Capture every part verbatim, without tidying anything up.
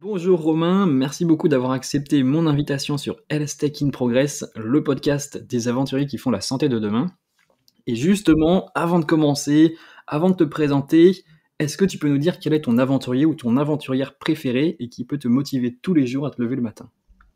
Bonjour Romain, merci beaucoup d'avoir accepté mon invitation sur Health Tech in Progress, le podcast des aventuriers qui font la santé de demain. Et justement, avant de commencer, avant de te présenter, est-ce que tu peux nous dire quel est ton aventurier ou ton aventurière préféré et qui peut te motiver tous les jours à te lever le matin?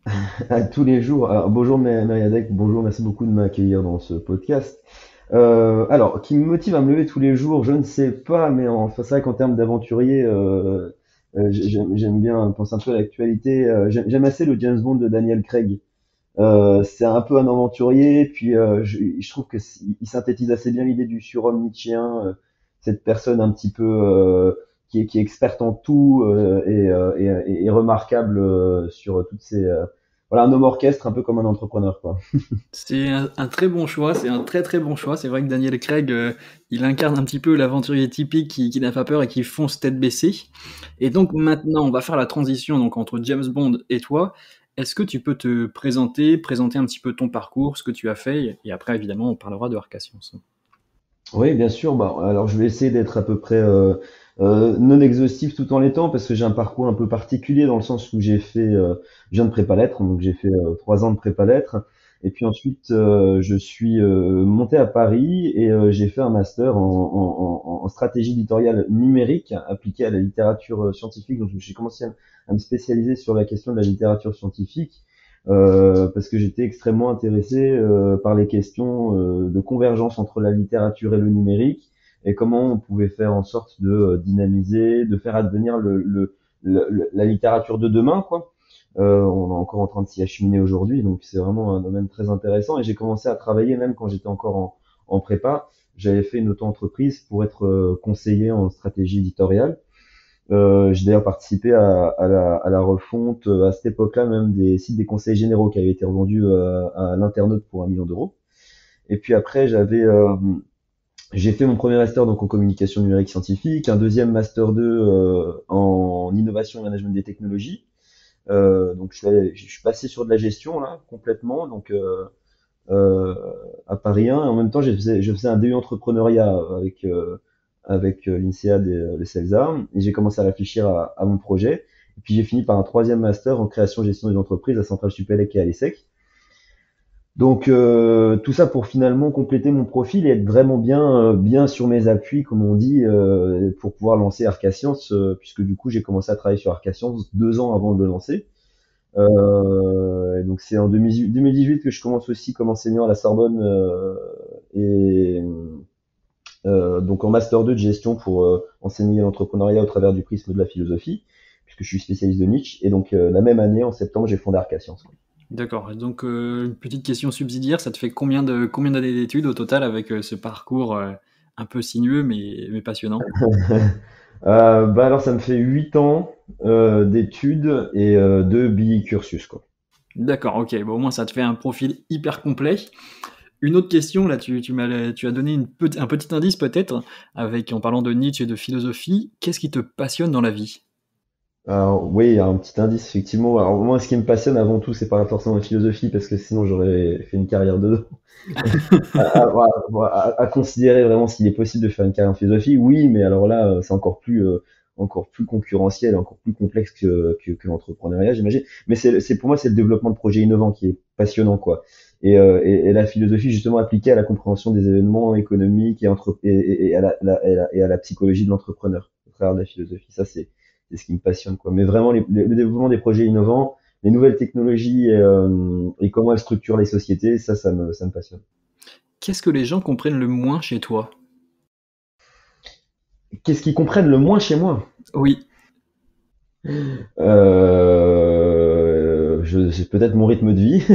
À tous les jours. Alors, bonjour Ma- Mariadec, bonjour, merci beaucoup de m'accueillir dans ce podcast. Euh, alors, qui me motive à me lever tous les jours, je ne sais pas, mais en, enfin, c'est vrai qu'en termes d'aventurier, euh, euh, j'aime j'aime bien penser un peu à l'actualité. Euh, j'aime j'aime assez le James Bond de Daniel Craig. Euh, c'est un peu un aventurier, puis euh, je, je trouve que s- il synthétise assez bien l'idée du surhomme nietzschéen, euh, cette personne un petit peu euh, qui est, qui est experte en tout euh, et, euh, et, et- et remarquable euh, sur toutes ces euh, voilà, un homme orchestre un peu comme un entrepreneur quoi. C'est un, un très bon choix, c'est un très très bon choix. C'est vrai que Daniel Craig, euh, il incarne un petit peu l'aventurier typique qui, qui n'a pas peur et qui fonce tête baissée. Et donc maintenant, on va faire la transition donc, entre James Bond et toi. Est-ce que tu peux te présenter, présenter un petit peu ton parcours, ce que tu as fait, et après évidemment on parlera de Arcascience. Oui, bien sûr. Bah, alors, je vais essayer d'être à peu près euh, euh, non exhaustif tout en l'étant parce que j'ai un parcours un peu particulier dans le sens où j'ai fait, euh, je viens de prépa lettres, donc j'ai fait euh, trois ans de prépa lettres, et puis ensuite euh, je suis euh, monté à Paris et euh, j'ai fait un master en, en, en, en stratégie éditoriale numérique appliquée à la littérature euh, scientifique. Donc, j'ai commencé à, à me spécialiser sur la question de la littérature scientifique euh, parce que j'étais extrêmement intéressé euh, par les questions euh, de convergence entre la littérature et le numérique et comment on pouvait faire en sorte de euh, dynamiser, de faire advenir le, le, le- la littérature de demain, quoi. Euh, on est encore en train de s'y acheminer aujourd'hui, donc c'est vraiment un domaine très intéressant. Et j'ai commencé à travailler même quand j'étais encore en, en prépa. J'avais fait une auto-entreprise pour être euh, conseiller en stratégie éditoriale. Euh, j'ai d'ailleurs participé à, à, la, à la refonte euh, à cette époque-là même des sites des conseils généraux qui avaient été revendus euh, à l'internaute pour un million d'euros. Et puis après, j'avais, euh, j'ai fait mon premier master donc en communication numérique scientifique, un deuxième master deux euh, en innovation et management des technologies. Euh, donc je suis, allé- je suis passé sur de la gestion là complètement, donc euh, euh, à Paris un. Et en même temps, je faisais, je faisais un D U entrepreneuriat avec euh, avec euh, l'INSEAD et euh, le CELSA, et j'ai commencé à réfléchir à, à mon projet. Et puis j'ai fini par un troisième master en création et gestion des entreprises à Centrale Supélec et à l'ESSEC. Donc euh, tout ça pour finalement compléter mon profil et être vraiment bien euh, bien sur mes appuis, comme on dit, euh, pour pouvoir lancer Arcascience, euh, puisque du coup j'ai commencé à travailler sur Arcascience deux ans avant de le lancer. Euh, et donc c'est en deux mille dix-huit que je commence aussi comme enseignant à la Sorbonne euh, et euh, donc en master deux de gestion pour euh, enseigner l'entrepreneuriat au travers du prisme de la philosophie, puisque je suis spécialiste de Nietzsche. Et donc euh, la même année, en septembre, j'ai fondé Arcascience. D'accord, donc euh, une petite question subsidiaire, ça te fait combien de combien d'années d'études au total avec euh, ce parcours euh, un peu sinueux mais, mais passionnant? Euh, bah alors ça me fait huit ans euh, d'études et euh, deux bi-cursus quoi. D'accord, ok, bon, au moins ça te fait un profil hyper complet. Une autre question, là, tu, tu, m'as, tu as donné une pe- un petit indice peut-être, avec, en parlant de Nietzsche et de philosophie. Qu'est-ce qui te passionne dans la vie? Alors oui, il y a un petit indice effectivement. Alors moi, ce qui me passionne avant tout, c'est pas forcément la philosophie, parce que sinon j'aurais fait une carrière dedans. À, à- voilà, voilà, à- à considérer vraiment s'il est possible de faire une carrière en philosophie, oui, mais alors là, euh, c'est encore plus, euh, encore plus concurrentiel, encore plus complexe que, que, que l'entrepreneuriat, j'imagine. Mais c'est, c'est pour moi, c'est le développement de projets innovants qui est passionnant, quoi. Et, euh, et, et la philosophie, justement, appliquée à la compréhension des événements économiques et, entre, et, et, et à la, la- et, à la, et à la psychologie de l'entrepreneur, au travers de la philosophie. Ça, c'est, c'est ce qui me passionne, quoi. Mais vraiment, les- le, le développement des projets innovants, les nouvelles technologies et, euh, et comment elles structurent les sociétés, ça, ça me, ça me passionne. Qu'est-ce que les gens comprennent le moins chez toi? Qu'est-ce qu'ils comprennent le moins chez moi? Oui, Euh, je, c'est peut-être mon rythme de vie.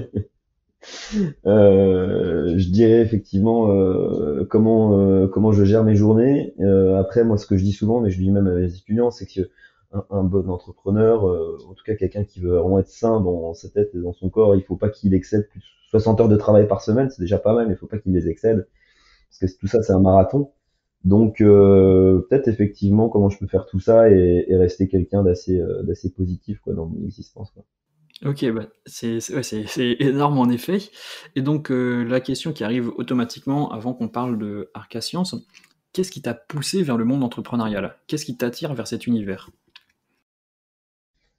Euh, je dirais effectivement euh, comment euh, comment je gère mes journées. Euh, après, moi, ce que je dis souvent, mais je le dis même à mes étudiants, c'est que un, un bon entrepreneur, euh, en tout cas quelqu'un qui veut vraiment être sain dans sa tête et dans son corps, il faut pas qu'il excède plus de soixante heures de travail par semaine. C'est déjà pas mal, mais il faut pas qu'il les excède, parce que tout ça, c'est un marathon. Donc euh, peut-être effectivement comment je peux faire tout ça et, et rester quelqu'un d'assez euh, d'assez positif quoi dans mon existence quoi. ok, bah, c'est c'est- ouais, c'est- c'est énorme en effet. Et donc, euh, la question qui arrive automatiquement avant qu'on parle de Arca Science, qu'est-ce qui t'a poussé vers le monde entrepreneurial? Qu'est-ce qui t'attire vers cet univers?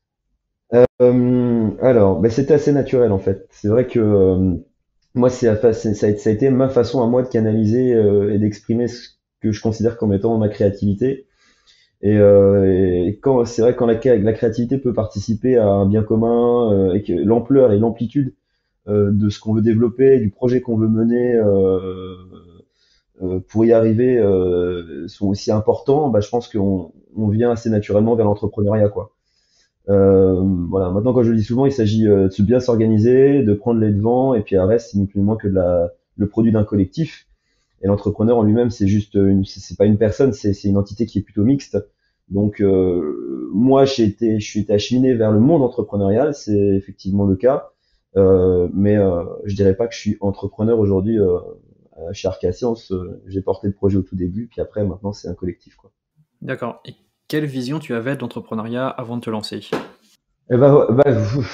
Euh, alors, ben, c'était assez naturel en fait. C'est vrai que euh, moi, c'est la fa- c'est- ça a, été ça a été ma façon à moi de canaliser euh, et d'exprimer ce que je considère comme étant ma créativité. Et, euh, et quand c'est vrai quand la, la créativité peut participer à un bien commun euh, et que l'ampleur et l'amplitude euh, de ce qu'on veut développer, du projet qu'on veut mener euh, euh, pour y arriver euh, sont aussi importants, bah, je pense qu'on on vient assez naturellement vers l'entrepreneuriat, quoi. Euh, voilà. Maintenant, quand je le dis souvent, il s'agit euh, de se bien s'organiser, de prendre les devants, et puis à reste, c'est ni plus ni moins que de la, le produit d'un collectif. Et l'entrepreneur en lui-même, c'est juste une, c'est c'est pas une personne, c'est c'est une entité qui est plutôt mixte. Donc euh, moi, j'ai été, je suis été acheminé vers le monde entrepreneurial, c'est effectivement le cas. Euh, mais euh, je dirais pas que je suis entrepreneur aujourd'hui euh, euh, chez Arca Science. Euh, j'ai porté le projet au tout début, puis après, maintenant, c'est un collectif, quoi. D'accord. Et quelle vision tu avais de l'entrepreneuriat avant de te lancer? Eh ben, bah,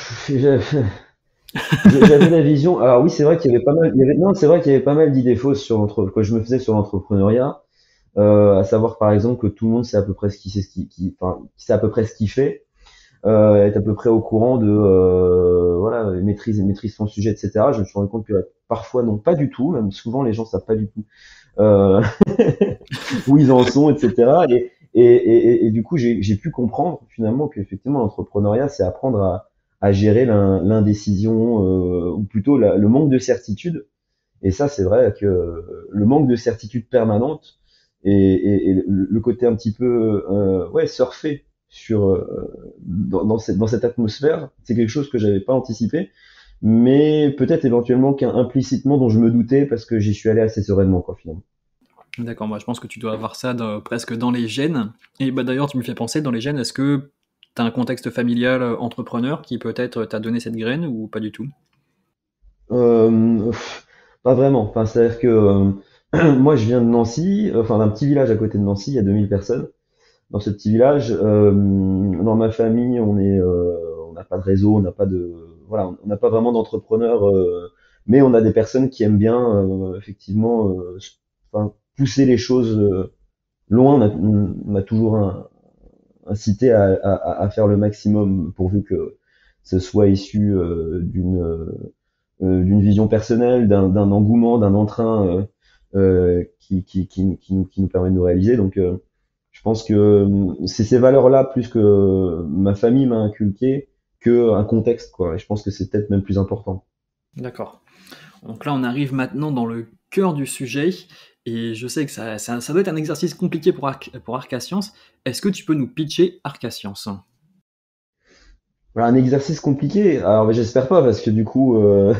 j'avais la vision. Alors oui, c'est vrai qu'il y avait pas mal. Il y avait, non, c'est vrai qu'il y avait pas mal d'idées fausses sur l'entre, que je me faisais sur l'entrepreneuriat. Euh, à savoir par exemple que tout le monde sait à peu près ce qui sait ce qui, qui enfin, qui sait à peu près ce qu'il fait, euh, est à peu près au courant de euh, voilà, maîtrise maîtrise son sujet, et cetera. Je me suis rendu compte que parfois non, pas du tout. Même souvent les gens savent pas du tout euh, où ils en sont, et cetera. Et et, et, et du coup j'ai j'ai pu comprendre finalement qu'effectivement l'entrepreneuriat c'est apprendre à à gérer l'in- l'indécision euh, ou plutôt la- le manque de certitude. Et ça, c'est vrai que le manque de certitude permanente et, et, et le côté un petit peu euh, ouais surfer sur euh, dans, dans cette dans cette atmosphère, c'est quelque chose que j'avais pas anticipé, mais peut-être éventuellement qu'implicitement dont je me doutais parce que j'y suis allé assez sereinement quoi finalement. D'accord, moi je pense que tu dois avoir ça dans- presque dans les gènes. Et bah d'ailleurs, tu me fais penser, dans les gènes, est-ce que tu as un contexte familial euh, entrepreneur qui peut-être t'a donné cette graine ou pas du tout? Euh, pff, pas vraiment. Enfin, c'est-à-dire que euh, moi je viens de Nancy, enfin d'un petit village à côté de Nancy, il y a deux mille personnes. Dans ce petit village. Euh, dans ma famille, on est, euh, on n'a pas de réseau, on n'a pas de, voilà, on n'a pas vraiment d'entrepreneurs, euh, mais on a des personnes qui aiment bien, euh, effectivement, euh, s- enfin, pousser les choses euh, loin. On a, on a toujours un- incité à, à, à faire le maximum pourvu que ce soit issu euh, d'une euh, d'une vision personnelle, d'un d'un engouement, d'un entrain euh, euh, qui, qui, qui, qui, nous, qui nous permet de nous réaliser. Donc, euh, je pense que euh, c'est ces valeurs-là plus que ma famille m'a inculqué que un contexte, quoi. Et je pense que c'est peut-être même plus important. D'accord. Donc là, on arrive maintenant dans le cœur du sujet. Et je sais que ça, ça, ça doit être un exercice compliqué pour, Arc, pour Arca Science. Est-ce que tu peux nous pitcher Arca Science? Voilà, un exercice compliqué. Alors, mais j'espère pas, parce que du coup, euh,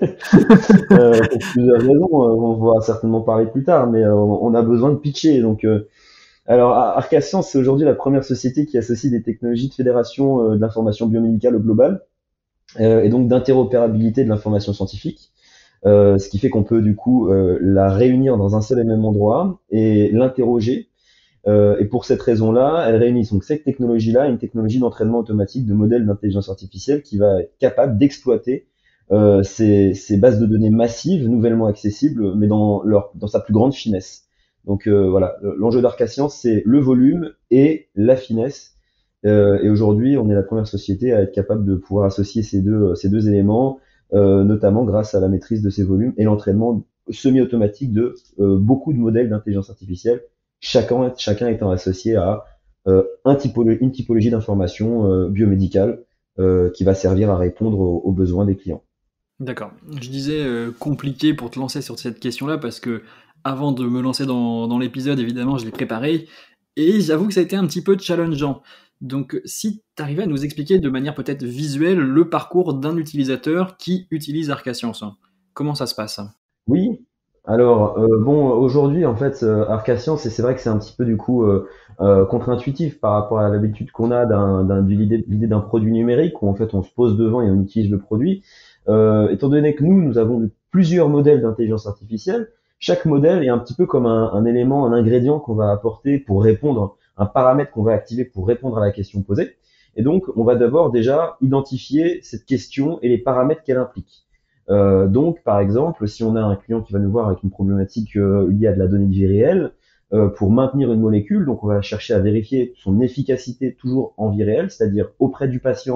euh, pour plusieurs raisons, euh, on va certainement parler plus tard, mais euh, on a besoin de pitcher. Donc, euh, alors, Ar- Arca Science, c'est aujourd'hui la première société qui associe des technologies de fédération euh, de l'information biomédicale au global, euh, et donc d'interopérabilité de l'information scientifique. Euh, ce qui fait qu'on peut du coup euh, la réunir dans un seul et même endroit et l'interroger. Euh, et pour cette raison-là, elle réunit donc cette technologie-là, une technologie d'entraînement automatique de modèles d'intelligence artificielle qui va être capable d'exploiter euh, ces, ces bases de données massives, nouvellement accessibles, mais dans, leur, dans sa plus grande finesse. Donc euh, voilà, l'enjeu d'Arca Science, c'est le volume et la finesse. Euh, et aujourd'hui, on est la première société à être capable de pouvoir associer ces deux, ces deux éléments, euh, notamment grâce à la maîtrise de ces volumes et l'entraînement semi-automatique de euh, beaucoup de modèles d'intelligence artificielle, chacun, chacun étant associé à euh, un typolo une typologie d'information euh, biomédicale euh, qui va servir à répondre aux, aux besoins des clients. D'accord. Je disais euh, compliqué pour te lancer sur cette question-là parce que avant de me lancer dans, dans l'épisode, évidemment, je l'ai préparé et j'avoue que ça a été un petit peu challengeant. Donc, si tu arrivais à nous expliquer de manière peut-être visuelle le parcours d'un utilisateur qui utilise Arca Science, comment ça se passe? Oui. Alors euh, bon, aujourd'hui en fait, euh, Arca Science, et c'est vrai que c'est un petit peu du coup euh, euh, contre-intuitif par rapport à l'habitude qu'on a d'un, d'un, de l'idée, l'idée d'un produit numérique où en fait on se pose devant et on utilise le produit. Euh, étant donné que nous, nous avons plusieurs modèles d'intelligence artificielle, chaque modèle est un petit peu comme un, un élément, un ingrédient qu'on va apporter pour répondre, un paramètre qu'on va activer pour répondre à la question posée. Et donc, on va d'abord déjà identifier cette question et les paramètres qu'elle implique. Euh, donc, par exemple, si on a un client qui va nous voir avec une problématique euh, liée à de la donnée de vie réelle, euh, pour maintenir une molécule, donc on va chercher à vérifier son efficacité toujours en vie réelle, c'est-à-dire auprès du patient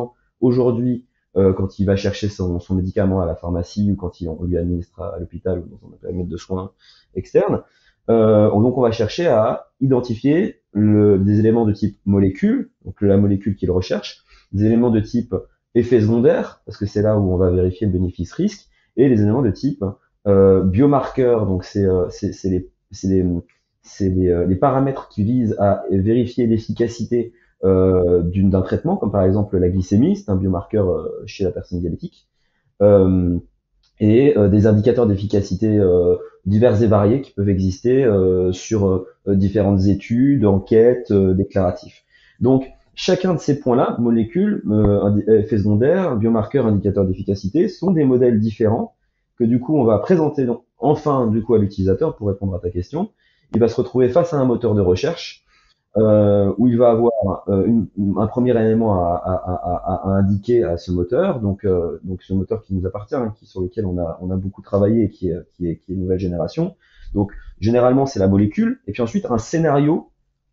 aujourd'hui, euh, quand il va chercher son, son médicament à la pharmacie ou quand il, on lui administre à, à l'hôpital ou dans un périmètre de soins externe. Euh, donc on va chercher à identifier le, des éléments de type molécule, donc la molécule qu'il recherche, des éléments de type effet secondaire, parce que c'est là où on va vérifier le bénéfice-risque, et les éléments de type euh, biomarqueur, donc c'est euh, c'est c'est les c'est les c'est les, euh, les paramètres qui visent à vérifier l'efficacité euh, d'une d'un traitement, comme par exemple la glycémie, c'est un biomarqueur euh, chez la personne diabétique. Euh, et euh, des indicateurs d'efficacité euh, divers et variés qui peuvent exister euh, sur euh, différentes études, enquêtes, euh, déclaratifs. Donc, chacun de ces points-là, molécules, euh, effets secondaires, biomarqueurs, indicateurs d'efficacité, sont des modèles différents que du coup on va présenter donc, enfin du coup à l'utilisateur pour répondre à ta question. Il va se retrouver face à un moteur de recherche euh, où il va avoir euh, une, un premier élément à, à, à, à, indiquer à ce moteur, donc, euh, donc ce moteur qui nous appartient, hein, qui, sur lequel on a, on a beaucoup travaillé et qui est, qui est, qui est nouvelle génération. Donc généralement c'est la molécule, et puis ensuite un scénario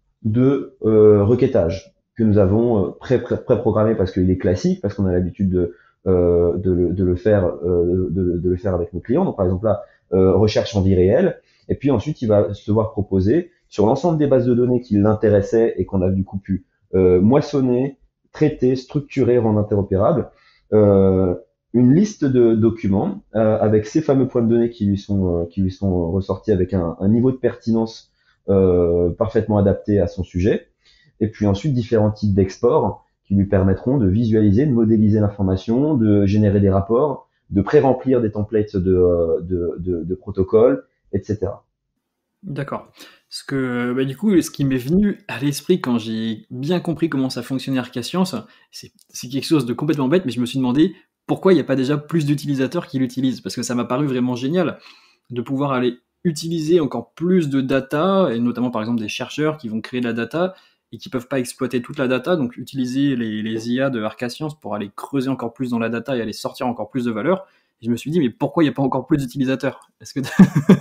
de euh, requêtage que nous avons pré-programmé parce qu'il est classique, parce qu'on a l'habitude de, euh, de, le, de, le faire, euh, de, de le faire avec nos clients. Donc par exemple là, euh, recherche en vie réelle, et puis ensuite il va se voir proposer sur l'ensemble des bases de données qui l'intéressaient et qu'on a du coup pu euh, moissonner, traiter, structurer, rendre interopérable, euh, une liste de documents euh, avec ces fameux points de données qui lui sont, euh, qui lui sont ressortis avec un, un niveau de pertinence euh, parfaitement adapté à son sujet, et puis ensuite différents types d'exports qui lui permettront de visualiser, de modéliser l'information, de générer des rapports, de pré-remplir des templates de, de, de, de protocoles, et cetera. D'accord. Ce que, bah, du coup, ce qui m'est venu à l'esprit quand j'ai bien compris comment ça fonctionnait Arcascience, c'est, c'est quelque chose de complètement bête, mais je me suis demandé pourquoi il n'y a pas déjà plus d'utilisateurs qui l'utilisent, parce que ça m'a paru vraiment génial de pouvoir aller utiliser encore plus de data, et notamment par exemple des chercheurs qui vont créer de la data et qui peuvent pas exploiter toute la data, donc utiliser les, les I A de Arcascience pour aller creuser encore plus dans la data et aller sortir encore plus de valeur. Et je me suis dit, mais pourquoi il n'y a pas encore plus d'utilisateurs? Est-ce que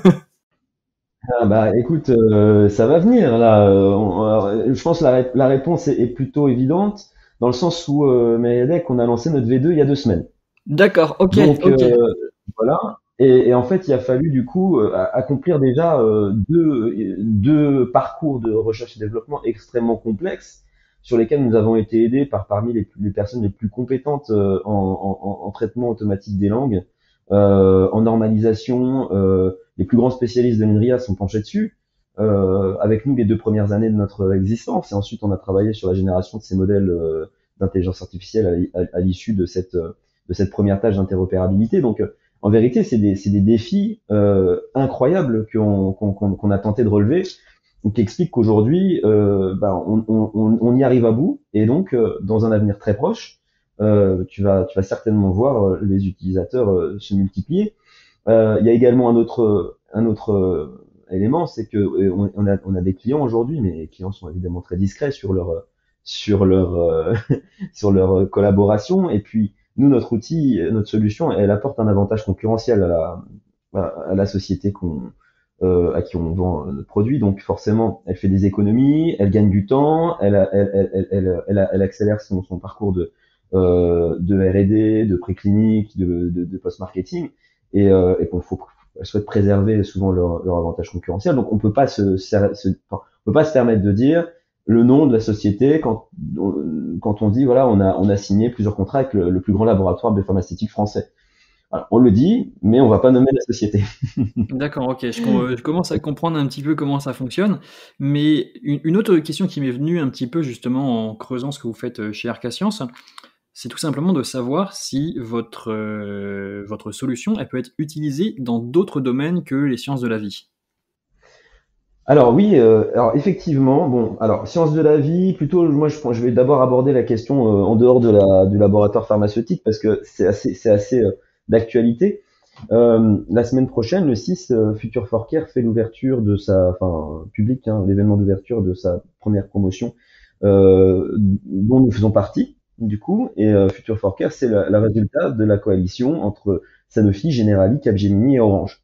Ah bah écoute, euh, ça va venir là. Euh, on- alors, je pense que la, ré- la réponse est, est plutôt évidente dans le sens où euh, Meriadec, on a lancé notre V deux il y a deux semaines. D'accord, ok, Donc ok. euh, voilà. Et, et en fait, il a fallu du coup euh, accomplir déjà euh, deux, deux parcours de recherche et développement extrêmement complexes sur lesquels nous avons été aidés par parmi les, les personnes les plus compétentes euh, en, en- en traitement automatique des langues, euh, en normalisation. Euh, les plus grands spécialistes de l'INRIA sont penchés dessus. Euh, avec nous les deux premières années de notre existence, et ensuite on a travaillé sur la génération de ces modèles euh, d'intelligence artificielle à, à- à l'issue de cette de cette première tâche d'interopérabilité. Donc, euh, en vérité, c'est des, c'est des défis euh, incroyables qu'on qu'on, qu'on, qu'on a tenté de relever, qui expliquent qu'aujourd'hui, euh, bah, on, on, on y arrive à bout, et donc, euh, dans un avenir très proche, euh, tu vas, tu vas certainement voir euh, les utilisateurs euh, se multiplier. Euh, Il y a également un autre, un autre euh, élément, c'est que euh, on, on a, on a des clients aujourd'hui, mais les clients sont évidemment très discrets sur leur, sur leur, euh, sur leur collaboration. Et puis, nous, notre outil, notre solution, elle apporte un avantage concurrentiel à la, à la société qu'on, euh, à qui on vend notre produit. Donc, forcément, elle fait des économies, elle gagne du temps, elle, elle, elle, elle, elle, elle, elle accélère son, son parcours de, euh, de R et D, de préclinique, de, de, de post-marketing. Et, euh, et qu'on faut, elle souhaite préserver souvent leur, leur avantage concurrentiel. Donc, on peut pas se, se, se enfin, on peut pas se permettre de dire le nom de la société quand, quand on dit voilà, on a, on a signé plusieurs contrats avec le, le plus grand laboratoire biopharmaceutique français. Alors, on le dit, mais on va pas nommer la société. D'accord, ok. Je, com- je commence à comprendre un petit peu comment ça fonctionne. Mais une, une autre question qui m'est venue un petit peu justement en creusant ce que vous faites euh, chez Arcascience, c'est tout simplement de savoir si votre, euh, votre solution elle peut être utilisée dans d'autres domaines que les sciences de la vie. Alors oui, euh, alors effectivement, bon, alors sciences de la vie, plutôt, moi je, pense- je vais d'abord aborder la question euh, en dehors de la, du laboratoire pharmaceutique parce que c'est assez, c'est assez euh, d'actualité. Euh, la semaine prochaine, le six, euh, Future for Care fait l'ouverture de sa, enfin, public, hein, l'événement d'ouverture de sa première promotion, euh, dont nous faisons partie, du coup. Et euh, Future for Care, c'est le résultat de la coalition entre Sanofi, Generali, Capgemini et Orange.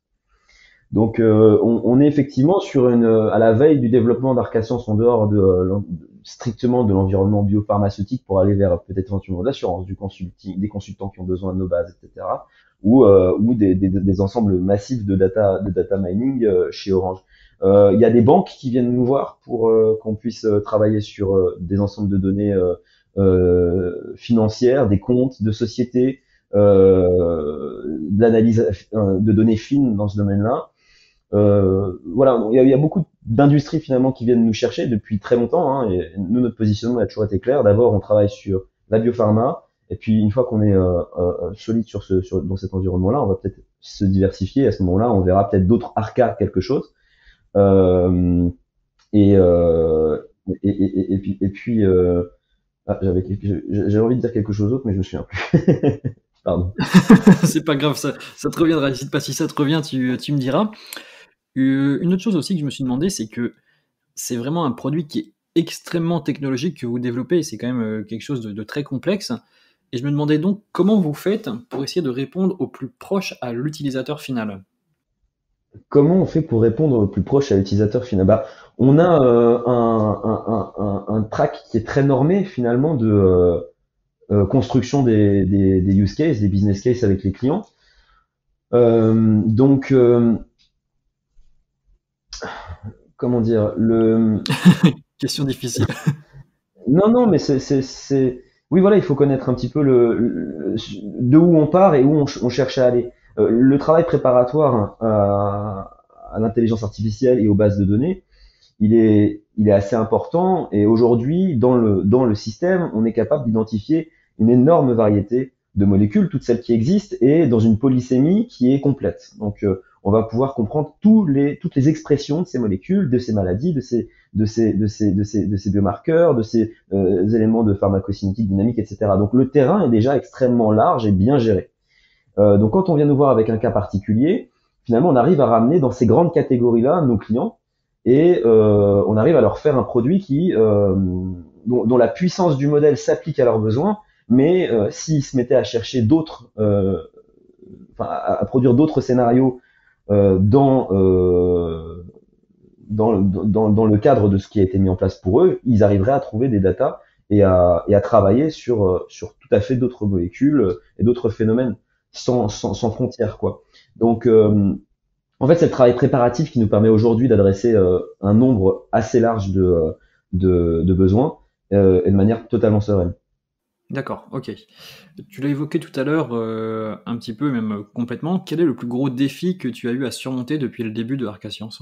Donc, euh, on, on est effectivement sur une, à la veille du développement d'Arcascience en dehors de, strictement de l'environnement biopharmaceutique pour aller vers peut-être éventuellement de l'assurance, du consulting, des consultants qui ont besoin de nos bases, et cetera. Ou, euh, ou des, des, des ensembles massifs de data, de data mining euh, chez Orange. Euh, Il y a des banques qui viennent nous voir pour euh, qu'on puisse euh, travailler sur euh, des ensembles de données euh, euh, financières, des comptes de sociétés, euh, de l'analyse euh, de données fines dans ce domaine-là. Euh, voilà, donc il y a, il y a beaucoup d'industries finalement qui viennent nous chercher depuis très longtemps. Hein, et nous, notre positionnement a toujours été clair. D'abord, on travaille sur la biopharma, et puis une fois qu'on est euh, euh, solide sur ce, sur, dans cet environnement-là, on va peut-être se diversifier. À ce moment-là, on verra peut-être d'autres arcades, quelque chose. Euh, et, euh, et, et, et, et puis, et puis euh, ah, j'avais, j'avais envie de dire quelque chose d'autre, mais je me souviens plus. Pardon. C'est pas grave, ça, ça te reviendra. N'hésite pas, si ça te revient, tu, tu me diras. Euh, une autre chose aussi que je me suis demandé, c'est que c'est vraiment un produit qui est extrêmement technologique que vous développez, et c'est quand même euh, quelque chose de, de très complexe. Et je me demandais donc comment vous faites pour essayer de répondre au plus proche à l'utilisateur final. Comment on fait pour répondre au plus proche à l'utilisateur final? Bah, on a euh, un, un, un, un, un track qui est très normé finalement de euh, euh, construction des, des, des use cases, des business cases avec les clients. Euh, donc, euh, comment dire, le Question difficile. non, non, mais c'est, c'est, c'est, oui, voilà, il faut connaître un petit peu le, le- de où on part et où on, ch- on cherche à aller. Euh, le travail préparatoire à, à l'intelligence artificielle et aux bases de données, il est, il est assez important. Et aujourd'hui, dans le, dans le système, on est capable d'identifier une énorme variété de molécules, toutes celles qui existent, et dans une polysémie qui est complète. Donc, euh, on va pouvoir comprendre tous les, toutes les expressions de ces molécules, de ces maladies, de ces, de ces, de ces, de ces, de ces biomarqueurs, de ces euh, éléments de pharmacocinétique dynamique, et cetera. Donc, le terrain est déjà extrêmement large et bien géré. Euh, donc, quand on vient nous voir avec un cas particulier, finalement, on arrive à ramener dans ces grandes catégories-là nos clients, et euh, on arrive à leur faire un produit qui, euh, dont, dont la puissance du modèle s'applique à leurs besoins, mais euh, s'ils se mettaient à chercher d'autres, euh, enfin, à, à produire d'autres scénarios euh, dans, euh, dans, dans, dans le cadre de ce qui a été mis en place pour eux, ils arriveraient à trouver des datas et à, et à travailler sur, euh, sur tout à fait d'autres molécules et d'autres phénomènes sans, sans, sans frontières, quoi. Donc, euh, en fait, c'est le travail préparatif qui nous permet aujourd'hui d'adresser euh, un nombre assez large de, euh, de, de besoins euh, et de manière totalement sereine. D'accord, ok. Tu l'as évoqué tout à l'heure, euh, un petit peu, même euh, complètement. Quel est le plus gros défi que tu as eu à surmonter depuis le début de Arca Science?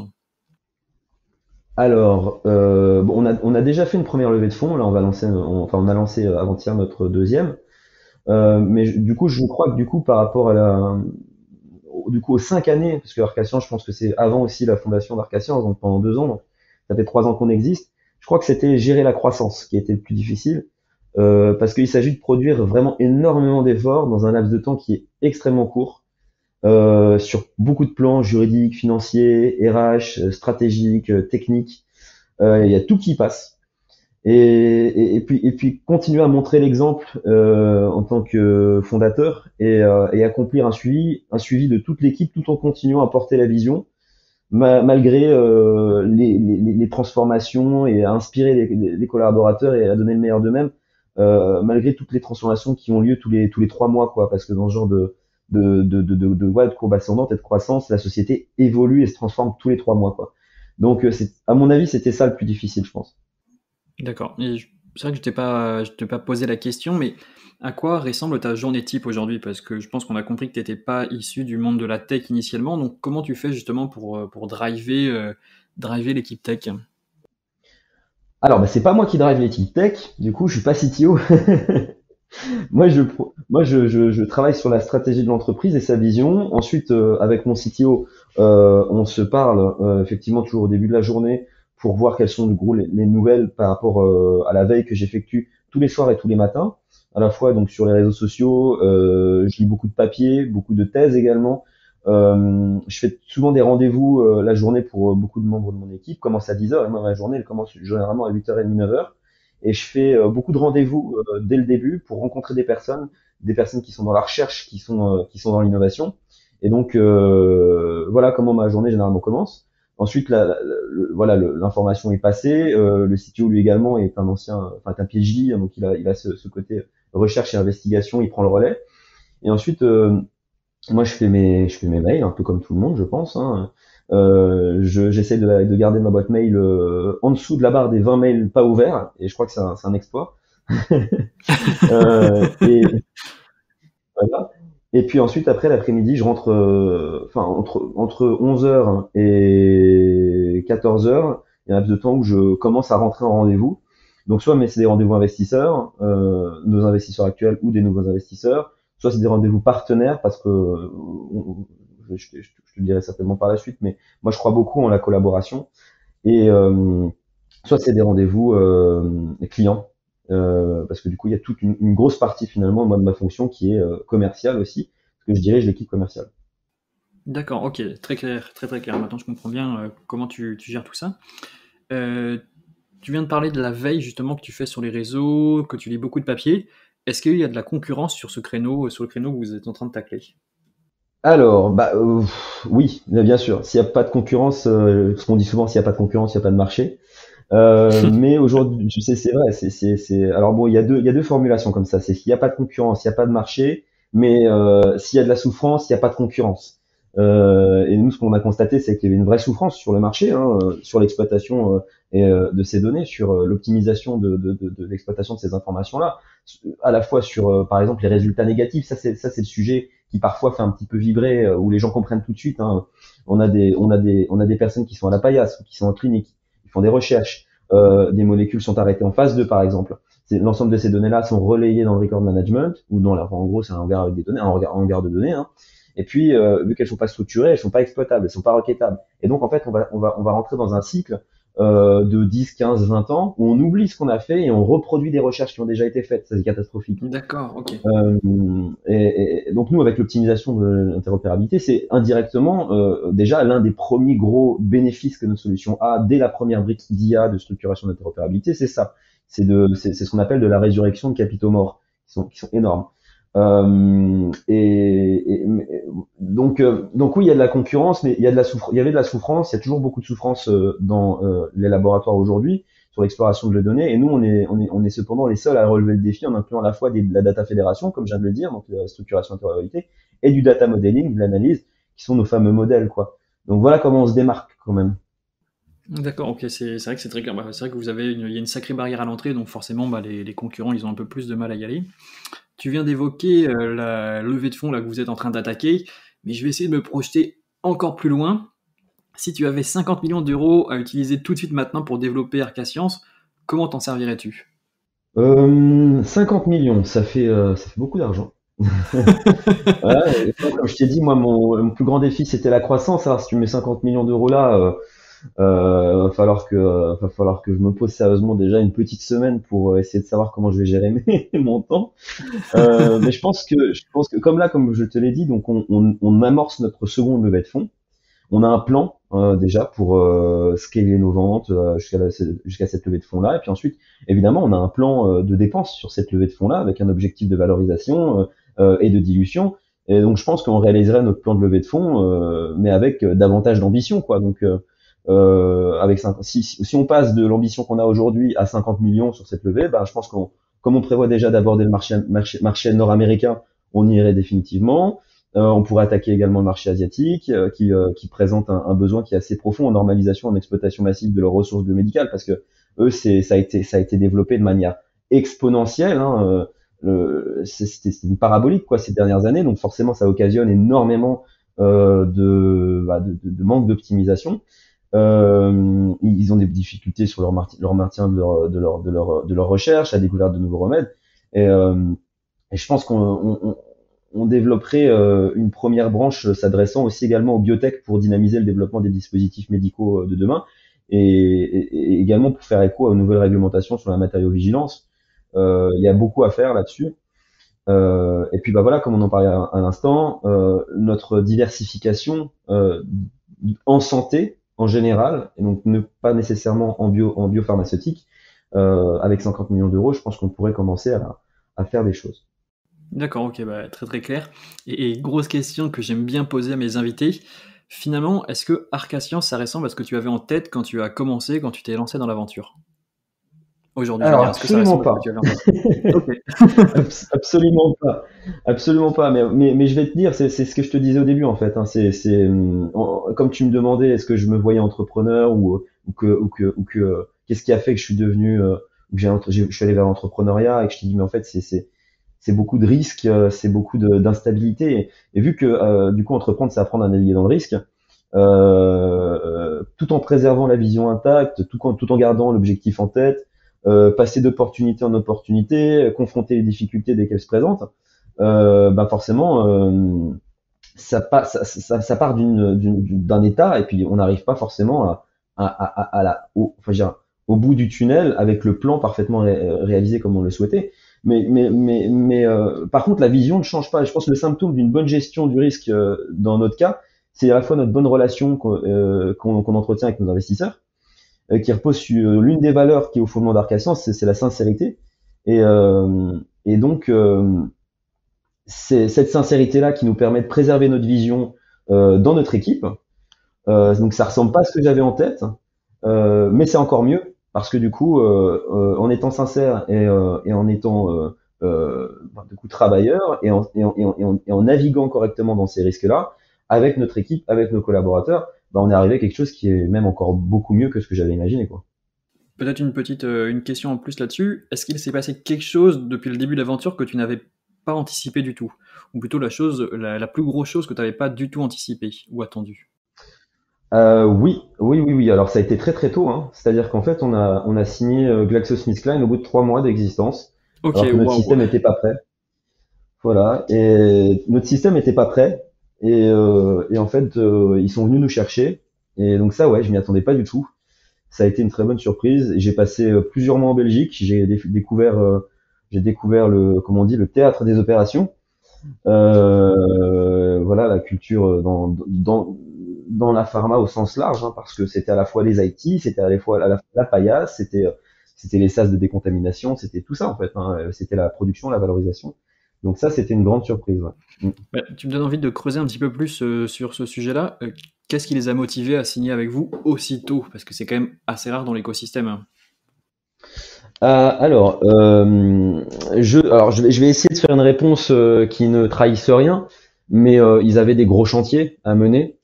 Alors, euh, bon, on a, on a déjà fait une première levée de fonds. Là, on va lancer, on- enfin, on a lancé euh, avant-hier notre deuxième. Euh, mais je- du coup, je crois que du coup, par rapport à la, au- du coup, aux cinq années, parce que Arcasian, je pense que c'est avant aussi la fondation d'Arcasian, donc pendant deux ans, donc ça fait trois ans qu'on existe. Je crois que c'était gérer la croissance qui était le plus difficile, euh, parce qu'il s'agit de produire vraiment énormément d'efforts dans un laps de temps qui est extrêmement court, euh, sur beaucoup de plans juridiques, financiers, R H, euh, stratégiques, euh, techniques. Euh, Il y a tout qui passe. Et, et, et puis, et puis continuer à montrer l'exemple euh, en tant que fondateur et, euh, et accomplir un suivi, un suivi de toute l'équipe tout en continuant à porter la vision ma- malgré euh, les, les, les transformations et à inspirer les, les- les collaborateurs et à donner le meilleur d'eux-mêmes euh, malgré toutes les transformations qui ont lieu tous les tous les trois mois quoi parce que dans ce genre de de de de, de, de, ouais, de courbe ascendante et de croissance la société évolue et se transforme tous les trois mois quoi donc euh, c'est à mon avis c'était ça le plus difficile je pense. D'accord. Et je- c'est vrai que je t'ai pas, je t'ai pas posé la question, mais à quoi ressemble ta journée type aujourd'hui? Parce que je pense qu'on a compris que tu n'étais pas issu du monde de la tech initialement. Donc, comment tu fais justement pour, euh, pour driver, euh, driver l'équipe tech? Alors, bah, c'est pas moi qui drive l'équipe tech, du coup, je suis pas C T O. Moi, je, pro- moi je, je, je travaille sur la stratégie de l'entreprise et sa vision. Ensuite, euh, avec mon C T O, euh, on se parle euh, effectivement toujours au début de la journée pour voir quelles sont du gros les, les nouvelles par rapport euh, à la veille que j'effectue tous les soirs et tous les matins, à la fois donc sur les réseaux sociaux. Euh, je lis beaucoup de papiers, beaucoup de thèses également. Euh, je fais souvent des rendez-vous euh, la journée pour euh, beaucoup de membres de mon équipe. Commence à dix heures et moi ma journée elle commence généralement à huit heures trente, neuf heures et je fais euh, beaucoup de rendez-vous euh, dès le début pour rencontrer des personnes, des personnes qui sont dans la recherche, qui sont euh, qui sont dans l'innovation. Et donc euh, voilà comment ma journée généralement commence. Ensuite, la, la- le- voilà, le- l'information est passée. Euh, le C T O lui également est un ancien, enfin est un P H D, donc il a, il a ce, ce côté recherche et investigation. Il prend le relais. Et ensuite, euh, moi, je fais mes, je fais mes mails, un peu comme tout le monde, je pense. Hein. Euh, je, j'essaie de, la- de garder ma boîte mail euh, en dessous de la barre des vingt mails pas ouverts, et je crois que c'est un, c'est un exploit. Euh, et voilà. Et puis ensuite, après l'après-midi, je rentre, euh, enfin entre entre onze heures et quatorze heures, il y a un laps de temps où je commence à rentrer en rendez-vous. Donc soit mais c'est des rendez-vous investisseurs, euh, nos investisseurs actuels ou des nouveaux investisseurs, soit c'est des rendez-vous partenaires parce que euh, on- je, je- je te le dirai certainement par la suite, mais moi je crois beaucoup en la collaboration. Et euh, soit c'est des rendez-vous euh, clients, euh, parce que du coup, il y a toute une, une grosse partie finalement moi, de ma fonction qui est euh, commerciale aussi, parce que je dirige l'équipe commerciale. D'accord, ok, très clair, très très clair. Maintenant, je comprends bien euh, comment tu, tu gères tout ça. Euh, Tu viens de parler de la veille justement que tu fais sur les réseaux, que tu lis beaucoup de papier. Est-ce qu'il y a de la concurrence sur ce créneau, euh, sur le créneau que vous êtes en train de tacler? Alors, bah euh, pff, oui, bien sûr. S'il n'y a pas de concurrence, euh, ce qu'on dit souvent, s'il n'y a pas de concurrence, il n'y a pas de marché. Euh, mais aujourd'hui, tu sais, c'est vrai. C'est, c'est, c'est... Alors bon, il y a deux, il y a deux formulations comme ça. C'est qu'il n'y a pas de concurrence, il n'y a pas de marché. Mais euh, s'il y a de la souffrance, il n'y a pas de concurrence. Euh, et nous, ce qu'on a constaté, c'est qu'il y avait une vraie souffrance sur le marché, hein, euh, sur l'exploitation euh, et, euh, de ces données, sur euh, l'optimisation de, de, de, de l'exploitation de ces informations-là, à la fois sur, euh, par exemple, les résultats négatifs. Ça, c'est ça, c'est le sujet qui parfois fait un petit peu vibrer, euh, où les gens comprennent tout de suite. Hein. On a des, on a des, on a des personnes qui sont à la paillasse ou qui sont en clinique, qui font des recherches. Euh, des molécules sont arrêtées en phase deux, par exemple. C'est, l'ensemble de ces données-là sont relayées dans le record management, ou dans la, enfin, en gros, c'est un hangar avec des données, un hangar, un hangar de données. Hein. Et puis, euh, vu qu'elles sont pas structurées, elles sont pas exploitables, elles sont pas requêtables. Et donc, en fait, on va, on va, on va rentrer dans un cycle euh, de dix, quinze, vingt ans où on oublie ce qu'on a fait et on reproduit des recherches qui ont déjà été faites. Ça, c'est catastrophique. D'accord, ok. Euh, et, et donc nous, avec l'optimisation de l'interopérabilité, c'est indirectement euh, déjà l'un des premiers gros bénéfices que notre solution a dès la première brique d'I A de structuration d'interopérabilité, c'est ça. C'est de, c'est, c'est ce qu'on appelle de la résurrection de capitaux morts, qui sont, qui sont énormes. Euh, et, et- donc, euh, donc oui, il y a de la concurrence, mais il y a de la souffr- il y avait de la souffrance. Il y a toujours beaucoup de souffrance euh, dans euh, les laboratoires aujourd'hui sur l'exploration de la donnée. Et nous, on est, on est, on est cependant les seuls à relever le défi en incluant à la fois des, de la data fédération, comme je viens de le dire, donc la structuration interopérabilité, et du data modeling, de l'analyse, qui sont nos fameux modèles, quoi. Donc voilà comment on se démarque quand même. D'accord, ok, c'est c'est vrai que c'est très clair. Bah, c'est vrai que vous avez une, il y a une sacrée barrière à l'entrée, donc forcément, bah, les, les concurrents, ils ont un peu plus de mal à y aller. Tu viens d'évoquer euh, la levée de fonds là que vous êtes en train d'attaquer, mais je vais essayer de me projeter encore plus loin. Si tu avais cinquante millions d'euros à utiliser tout de suite maintenant pour développer Arca Science, comment t'en servirais-tu? Euh, cinquante millions, ça fait, euh, ça fait beaucoup d'argent. Voilà, et moi, comme je t'ai dit, moi, mon, mon plus grand défi, c'était la croissance. Alors, si tu mets cinquante millions d'euros là, euh, Euh, va falloir que, euh, va falloir que je me pose sérieusement déjà une petite semaine pour euh, essayer de savoir comment je vais gérer mes, mon temps. Euh, mais je pense que, je pense que comme là, comme je te l'ai dit, donc on, on, on amorce notre seconde levée de fonds. On a un plan euh, déjà pour euh, scaler nos ventes euh, jusqu'à la- jusqu'à cette levée de fonds là. Et puis ensuite, évidemment, on a un plan euh, de dépenses sur cette levée de fonds là avec un objectif de valorisation euh, euh, et de dilution. Et donc, je pense qu'on réaliserait notre plan de levée de fonds, euh, mais avec euh, davantage d'ambition, quoi. Donc, euh, euh, avec cinq- si, si si on passe de l'ambition qu'on a aujourd'hui à cinquante millions sur cette levée, ben, je pense qu'on, comme on prévoit déjà d'aborder le marché, marché, marché nord-américain, on y irait définitivement. Euh, on pourrait attaquer également le marché asiatique, euh, qui, euh, qui présente un, un besoin qui est assez profond en normalisation, en exploitation massive de leurs ressources biomédicales, parce que eux, c'est, ça a été, ça a été développé de manière exponentielle. Hein, euh, le- c'est, c'était c'est une parabolique quoi ces dernières années, donc forcément, ça occasionne énormément euh, de, bah, de, de, de manque d'optimisation. Euh, ils ont des difficultés sur leur, marti- leur maintien de leur, de leur, de leur, de leur recherche, la découverte de nouveaux remèdes. Et, euh, et je pense qu'on on, on- on développerait euh, une première branche euh, s'adressant aussi également aux biotech pour dynamiser le développement des dispositifs médicaux euh, de demain et, et- et également pour faire écho aux nouvelles réglementations sur la matériovigilance. Euh, il y a beaucoup à faire là-dessus. Euh, et puis bah voilà, comme on en parlait à, à l'instant, euh, notre diversification euh, en santé en général, et donc ne pas nécessairement en bio en biopharmaceutique, euh, avec cinquante millions d'euros, je pense qu'on pourrait commencer à, à faire des choses. D'accord, ok, bah, très très clair. Et, et grosse question que j'aime bien poser à mes invités, Finalement, est-ce que Arca-Science, ça ressemble à ce que tu avais en tête quand tu as commencé, quand tu t'es lancé dans l'aventure? Aujourd'hui, je veux Alors dire, est-ce que ça absolument ressemble à ce que pas. tu avais en tête? Ok. Abs- Absolument pas. Absolument pas. Mais, mais, mais je vais te dire, c'est c'est ce que je te disais au début en fait, hein. C'est, c'est, hum, en- comme tu me demandais, est-ce que je me voyais entrepreneur ou, ou que, ou que, ou que, euh, qu'est-ce qui a fait que je suis devenu, euh, ou que j'ai, entre- j'ai- je suis allé vers l'entrepreneuriat et que je t'ai dit, mais en fait, c'est, c'est, c'est beaucoup de risques, euh, c'est beaucoup de- d'instabilité. Et, et vu que, euh, du coup, entreprendre, c'est apprendre à naviguer dans le risque, euh, tout en préservant la vision intacte, tout en, tout en gardant l'objectif en tête, euh, passer d'opportunité en opportunité, confronter les difficultés dès qu'elles se présentent, euh, bah forcément, euh, ça, pa- ça, ça, ça part d'une, d'une- d'un état et puis on n'arrive pas forcément à, à, à, à la, au, enfin, je veux dire, au bout du tunnel avec le plan parfaitement ré- réalisé comme on le souhaitait. Mais, mais, mais, mais euh, par contre, la vision ne change pas. Je pense que le symptôme d'une bonne gestion du risque euh, dans notre cas, c'est à la fois notre bonne relation qu'on euh, qu'on qu'on entretient avec nos investisseurs, euh, qui repose sur euh, l'une des valeurs qui est au fondement d'Arcascience, c'est c'est la sincérité. Et, euh, et donc, euh, c'est cette sincérité-là qui nous permet de préserver notre vision euh, dans notre équipe. Euh, donc, ça ressemble pas à ce que j'avais en tête, euh, mais c'est encore mieux parce que du coup, euh, euh, en étant sincère et, euh, et en étant euh, euh, ben, du coup travailleur et en, et, en, et, en, et en naviguant correctement dans ces risques-là, avec notre équipe, avec nos collaborateurs, ben, on est arrivé à quelque chose qui est même encore beaucoup mieux que ce que j'avais imaginé, quoi. Peut-être une petite euh, une question en plus là-dessus. Est-ce qu'il s'est passé quelque chose depuis le début de l'aventure que tu n'avais pas anticipé du tout? Ou plutôt la chose, la, la plus grosse chose que tu n'avais pas du tout anticipé ou attendu? Euh, oui, oui, oui, oui. Alors ça a été très très tôt, hein. C'est-à-dire qu'en fait, on a on a signé euh, GlaxoSmithKline au bout de trois mois d'existence, Ok, alors que notre waouh. système n'était pas prêt. Voilà, et notre système n'était pas prêt. Et, euh, et en fait, euh, ils sont venus nous chercher. Et donc ça, ouais, je m'y attendais pas du tout. Ça a été une très bonne surprise. Et j'ai passé euh, plusieurs mois en Belgique. J'ai dé- découvert, euh, j'ai découvert le, comment on dit, le théâtre des opérations. Euh, voilà, la culture dans, dans, dans la pharma au sens large, hein, parce que c'était à la fois les I T, c'était à la fois la, la, la paillasse, c'était c'était les sas de décontamination, c'était tout ça en fait, hein, c'était la production, la valorisation. Donc ça, c'était une grande surprise. Ouais. Mm. Bah, tu me donnes envie de creuser un petit peu plus euh, sur ce sujet-là. Euh, qu'est-ce qui les a motivés à signer avec vous aussitôt? Parce que c'est quand même assez rare dans l'écosystème, hein. Euh, alors, euh, je, alors je vais, je vais essayer de faire une réponse euh, qui ne trahisse rien, mais euh, ils avaient des gros chantiers à mener.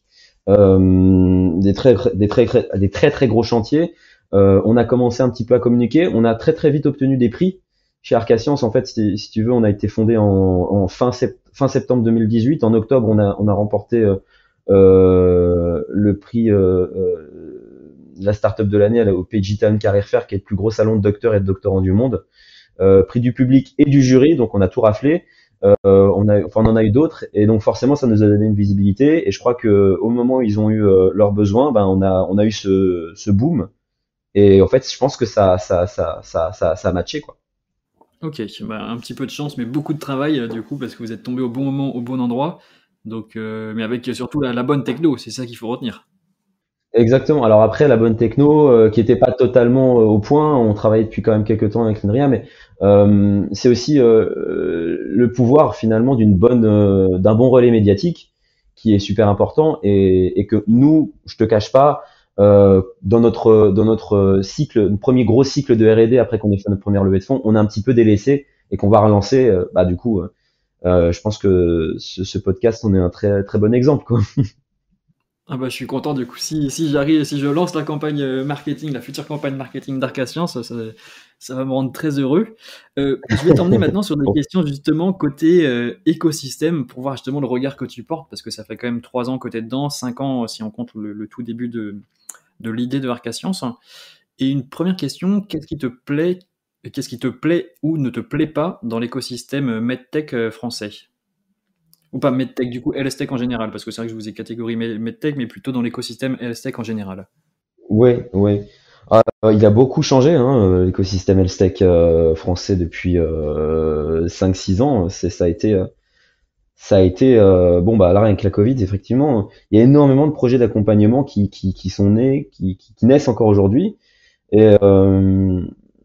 Euh, des très des très des très très gros chantiers. Euh, on a commencé un petit peu à communiquer. On a très très vite obtenu des prix chez Arcascience. En fait, si, si tu veux, on a été fondé en, en fin, sept, fin septembre deux mille dix-huit. En octobre, on a on a remporté euh, euh, le prix euh, euh, la startup de l'année au P G Town Career Fair, qui est le plus gros salon de docteurs et de doctorants du monde. Euh, prix du public et du jury, donc on a tout raflé. Euh, on a, enfin, on en a eu d'autres, et donc forcément, ça nous a donné une visibilité. Et je crois que au moment où ils ont eu euh, leurs besoins, ben on a, on a eu ce, ce boom. Et en fait, je pense que ça, ça, ça, ça, ça, ça a matché, quoi. Ok, bah, un petit peu de chance, mais beaucoup de travail euh, du coup, parce que vous êtes tombé au bon moment, au bon endroit. Donc, euh, mais avec surtout la, la bonne techno, c'est ça qu'il faut retenir. Exactement. Alors après, la bonne techno, euh, qui était pas totalement euh, au point, on travaillait depuis quand même quelques temps avec Inria, mais euh, c'est aussi euh, euh, le pouvoir finalement d'une bonne, euh, d'un bon relais médiatique qui est super important et, et que nous, je te cache pas, euh, dans notre dans notre cycle, premier gros cycle de R et D après qu'on ait fait notre première levée de fonds, on a un petit peu délaissé et qu'on va relancer. Euh, bah du coup, euh, euh, je pense que ce, ce podcast, on est un très très bon exemple, quoi. Ah bah, je suis content du coup. Si, si j'arrive, si je lance la campagne euh, marketing, la future campagne marketing d'Arca Science, ça, ça va me rendre très heureux. Euh, je vais t'emmener maintenant sur des Bon. questions justement côté euh, écosystème pour voir justement le regard que tu portes parce que ça fait quand même trois ans que tu es dedans, cinq ans si on compte le, le tout début de, de l'idée de Arca Science. Et une première question, qu'est-ce qui te plaît, qu'est-ce qui te plaît ou ne te plaît pas dans l'écosystème medtech euh, français? Ou pas medtech, du coup, health tech en général, parce que c'est vrai que je vous ai catégorisé med- medtech, mais plutôt dans l'écosystème health tech en général. Ouais, ouais. Ah, euh, il a beaucoup changé, hein, euh, l'écosystème health euh, français depuis euh, cinq six ans. C'est, ça a été, euh, ça a été, euh, bon bah là avec la Covid, effectivement, il y a énormément de projets d'accompagnement qui, qui, qui sont nés, qui, qui, qui naissent encore aujourd'hui. Et, euh,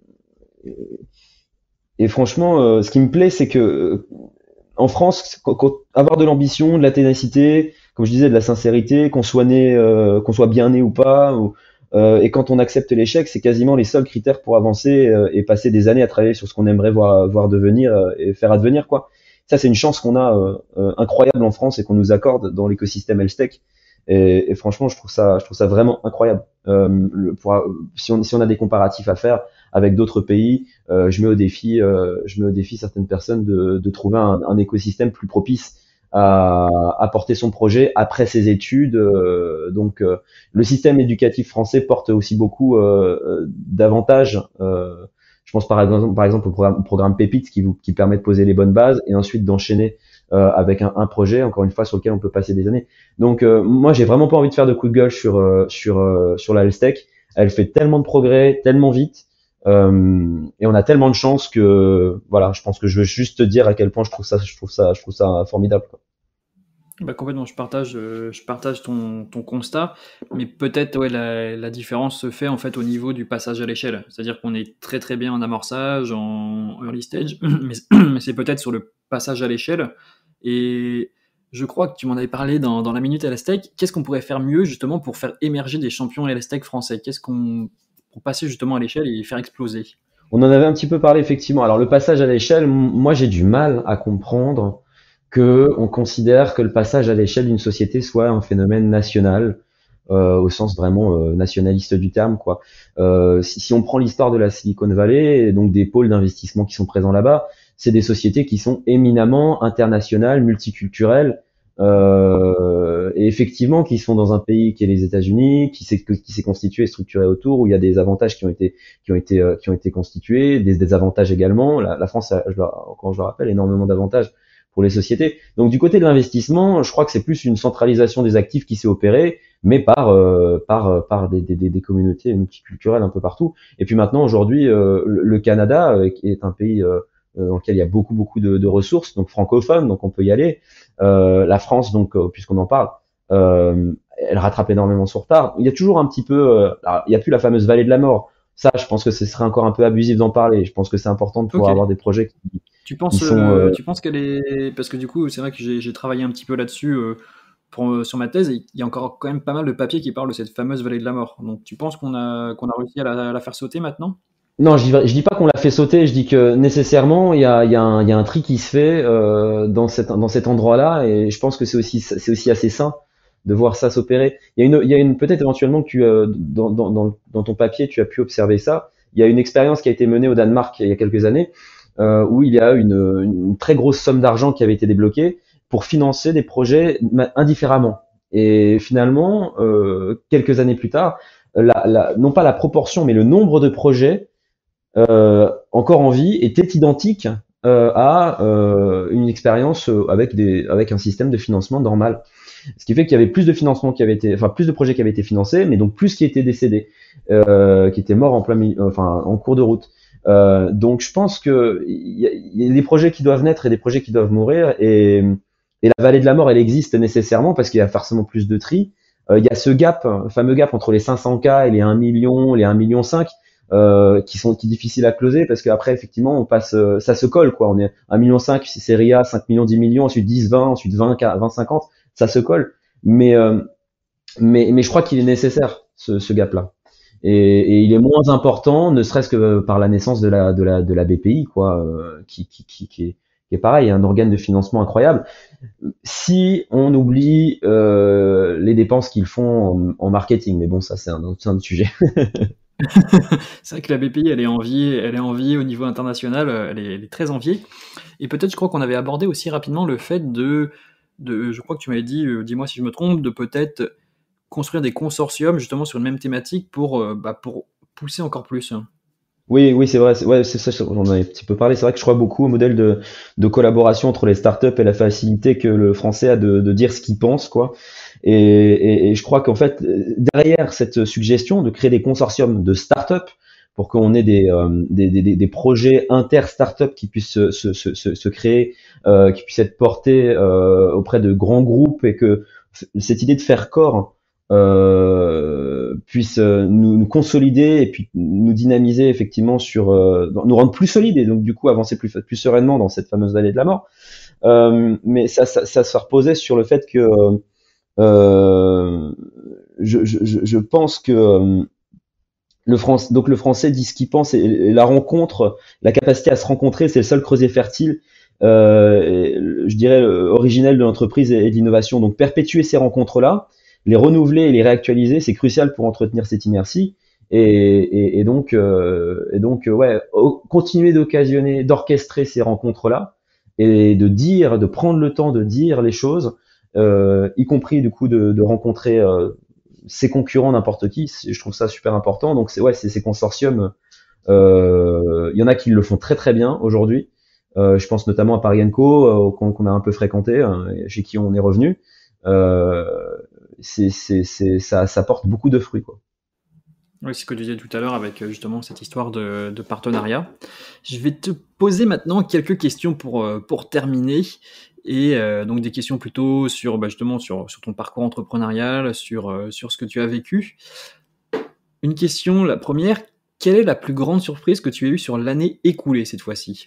et franchement, euh, ce qui me plaît, c'est que euh, en France, qu- qu- avoir de l'ambition, de la ténacité, comme je disais, de la sincérité, qu'on soit né, euh, qu'on soit bien né ou pas. Ou, euh, et quand on accepte l'échec, c'est quasiment les seuls critères pour avancer euh, et passer des années à travailler sur ce qu'on aimerait voir, voir devenir euh, et faire advenir, quoi. Ça, c'est une chance qu'on a euh, euh, incroyable en France et qu'on nous accorde dans l'écosystème HealthTech. Et, et franchement, je trouve ça, je trouve ça vraiment incroyable. Euh, le, pour, si, on, si on a des comparatifs à faire avec d'autres pays, euh, je mets au défi, euh, je mets au défi certaines personnes de, de trouver un, un écosystème plus propice à, à porter son projet après ses études. Euh, donc, euh, le système éducatif français porte aussi beaucoup euh, d'avantages. Euh, je pense par exemple, par exemple au programme, programme Pépite qui vous qui permet de poser les bonnes bases et ensuite d'enchaîner euh, avec un, un projet, encore une fois, sur lequel on peut passer des années. Donc, euh, moi, j'ai vraiment pas envie de faire de coup de gueule sur euh, sur euh, sur la health tech. Elle fait tellement de progrès, tellement vite. Euh, et on a tellement de chance que voilà, je pense que je veux juste te dire à quel point je trouve ça, je trouve ça, je trouve ça formidable, quoi. Bah, complètement, je partage, euh, je partage ton, ton constat, mais peut-être ouais, la, la différence se fait en fait au niveau du passage à l'échelle. C'est-à-dire qu'on est très très bien en amorçage, en early stage, mais, mais c'est peut-être sur le passage à l'échelle. Et je crois que tu m'en avais parlé dans, dans la Minute Elastec. Qu'est-ce qu'on pourrait faire mieux justement pour faire émerger des champions Elastec français? Qu'est-ce qu'on pour passer justement à l'échelle et faire exploser? On en avait un petit peu parlé effectivement. Alors le passage à l'échelle, m- moi j'ai du mal à comprendre que on considère que le passage à l'échelle d'une société soit un phénomène national, euh, au sens vraiment euh, nationaliste du terme, quoi. Euh, si, si on prend l'histoire de la Silicon Valley, et donc des pôles d'investissement qui sont présents là-bas, c'est des sociétés qui sont éminemment internationales, multiculturelles, euh, et effectivement qui sont dans un pays qui est les États-Unis, qui s'est qui s'est constitué et structuré autour, où il y a des avantages qui ont été qui ont été euh, qui ont été constitués, des désavantages également. La, la France, a, je le, quand je le rappelle, énormément d'avantages pour les sociétés. Donc du côté de l'investissement, je crois que c'est plus une centralisation des actifs qui s'est opérée, mais par euh, par par des, des, des communautés multiculturelles un peu partout. Et puis maintenant, aujourd'hui, euh, le, le Canada, euh, qui est un pays euh, dans lequel il y a beaucoup beaucoup de, de ressources, donc francophone, donc on peut y aller. Euh, la France, donc euh, puisqu'on en parle, euh, elle rattrape énormément son retard. Il y a toujours un petit peu, euh, alors, il y a plus la fameuse vallée de la mort. Ça, je pense que ce serait encore un peu abusif d'en parler. Je pense que c'est important de pouvoir Ok. avoir des projets qui, Tu qui penses, sont euh, euh, tu penses qu'elle est... Parce que du coup, c'est vrai que j'ai j'ai travaillé un petit peu là-dessus euh, pour, euh, sur ma thèse, et il y a encore quand même pas mal de papiers qui parlent de cette fameuse vallée de la mort. Donc tu penses qu'on a, qu'on a réussi à la, à la faire sauter maintenant? non, je dis, je dis pas qu'on l'a fait sauter, je dis que nécessairement il y a, il y a un, il y a un tri qui se fait euh, dans cet, dans cet endroit-là, et je pense que c'est aussi, c'est aussi assez sain de voir ça s'opérer. Il y a une, il y a une peut-être éventuellement que tu, euh, dans, dans, dans, dans ton papier, tu as pu observer ça. Il y a une expérience qui a été menée au Danemark il y a quelques années, euh, où il y a une, une très grosse somme d'argent qui avait été débloquée pour financer des projets ma- indifféremment. Et finalement, euh, quelques années plus tard, la, la, non pas la proportion, mais le nombre de projets euh, encore en vie était identique euh, à euh, une expérience euh, avec des avec un système de financement normal. Ce qui fait qu'il y avait plus de financement qui avait été, enfin plus de projets qui avaient été financés, mais donc plus qui étaient décédés, euh, qui étaient morts en plein, mi- enfin en cours de route. Euh, donc je pense que il y, a, il y a des projets qui doivent naître et des projets qui doivent mourir, et, et la vallée de la mort, elle existe nécessairement parce qu'il y a forcément plus de tri. Euh, il y a ce gap, le fameux gap entre les cinq cents K et les un million, les un million cinq, euh, qui sont qui difficiles à closer parce qu'après effectivement on passe, euh, ça se colle, quoi. On est un million cinq, c'est série A, cinq millions, dix millions, ensuite dix, vingt, ensuite vingt, vingt, cinquante, ça se colle. Mais euh, mais mais je crois qu'il est nécessaire ce, ce gap-là. Et, et il est moins important, ne serait-ce que par la naissance de la de la de la B P I, quoi, euh, qui, qui qui qui est qui est pareil, un organe de financement incroyable. Si on oublie euh, les dépenses qu'ils font en, en marketing, mais bon, ça c'est un, autre- c'est un autre sujet. C'est vrai que la B P I, elle est enviée, elle est enviée au niveau international, euh, elle est, elle est très enviée. Et peut-être, je crois qu'on avait abordé aussi rapidement le fait de, de je crois que tu m'avais dit, euh, dis-moi si je me trompe, de peut-être construire des consortiums justement sur une même thématique pour, euh, bah, pour pousser encore plus. Oui, oui, c'est vrai. C'est, ouais, c'est ça. J'en ai un petit peu parlé. C'est vrai que je crois beaucoup au modèle de, de collaboration entre les startups et la facilité que le français a de, de dire ce qu'il pense, quoi. Et, et, et je crois qu'en fait, derrière cette suggestion de créer des consortiums de startups pour qu'on ait des, euh, des, des, des projets inter-startups qui puissent se, se, se, se se créer, euh, qui puissent être portés euh, auprès de grands groupes, et que cette idée de faire corps euh, puisse euh, nous, nous consolider et puis nous dynamiser effectivement sur euh, nous rendre plus solides, et donc du coup avancer plus plus sereinement dans cette fameuse vallée de la mort. Euh, mais ça, ça ça se reposait sur le fait que Euh, je, je, je je pense que euh, le France, donc le français dit ce qu'il pense et, et la rencontre, la capacité à se rencontrer, c'est le seul creuset fertile, euh, et, je dirais, euh, originel de l'entreprise et, et de l'innovation. Donc perpétuer ces rencontres-là, les renouveler et les réactualiser, c'est crucial pour entretenir cette inertie. Et, et, et donc, euh, et donc, euh, ouais, o- continuer d'occasionner, d'orchestrer ces rencontres-là et de dire, de prendre le temps de dire les choses, euh, y compris du coup de, de rencontrer euh, ses concurrents, n'importe qui. Je trouve ça super important. Donc c'est ouais, c'est ces consortiums. Euh, Il y en a qui le font très très bien aujourd'hui. Euh, je pense notamment à Paris Co, euh, qu'on qu'on a un peu fréquenté, hein, et chez qui on est revenu. Euh, c'est, c'est, c'est, ça, ça porte beaucoup de fruits, quoi. Oui, c'est ce que tu disais tout à l'heure avec euh, justement cette histoire de, de partenariat. Je vais te poser maintenant quelques questions pour, euh, pour terminer. Et euh, donc des questions plutôt sur bah, justement sur, sur ton parcours entrepreneurial, sur, euh, sur ce que tu as vécu. Une question, la première, quelle est la plus grande surprise que tu as eue sur l'année écoulée cette fois-ci?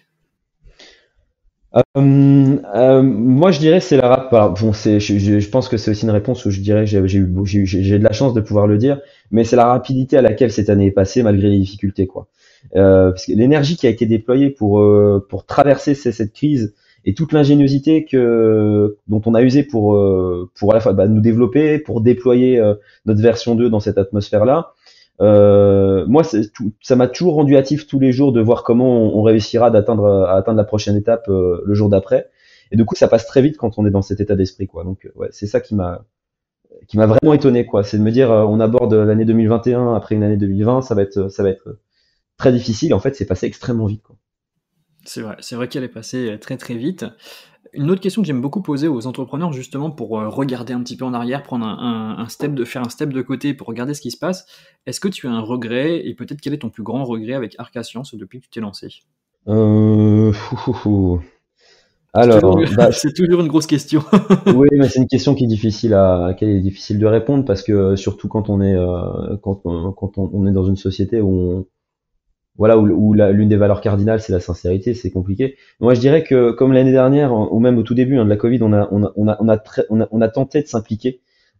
Euh, euh, moi, je dirais c'est la rap. Alors, bon, c'est, je, je- je pense que c'est aussi une réponse où je dirais que j'ai j'ai eu, beau- j'ai eu- j'ai j'ai de la chance de pouvoir le dire, mais c'est la rapidité à laquelle cette année est passée malgré les difficultés, quoi. Euh, parce que l'énergie qui a été déployée pour euh, pour traverser ces- cette crise et toute l'ingéniosité que dont on a usé pour euh, pour à la fois bah, nous développer, pour déployer euh, notre version deux dans cette atmosphère-là. Euh, moi, c'est tout- ça m'a toujours rendu hâtif tous les jours de voir comment on, on réussira d'atteindre à atteindre la prochaine étape euh, le jour d'après. Et du coup, ça passe très vite quand on est dans cet état d'esprit, quoi. Donc, euh, ouais, c'est ça qui m'a qui m'a vraiment étonné, quoi. C'est de me dire, euh, on aborde l'année deux mille vingt et un après une année deux mille vingt, ça va être ça va être très difficile. En fait, c'est passé extrêmement vite, quoi. C'est vrai, c'est vrai qu'elle est passée euh, très très vite. Une autre question que j'aime beaucoup poser aux entrepreneurs justement pour euh, regarder un petit peu en arrière, prendre un, un- un step de faire un step de côté pour regarder ce qui se passe. Est-ce que tu as un regret et peut-être quel est ton plus grand regret avec Arca Science depuis que tu t'es lancé? Euh, fou, fou, fou. C'est toujours, Alors, bah, c'est toujours une grosse question. oui, mais c'est une question qui est difficile à, à laquelle il est difficile de répondre parce que euh, surtout quand on est euh, quand on, quand on, on est dans une société où on, voilà où, où la- l'une des valeurs cardinales c'est la sincérité, c'est compliqué. Moi, je dirais que comme l'année dernière en- ou même au tout début hein, de la Covid, on a on a on a on a, très- on a, on a tenté de s'impliquer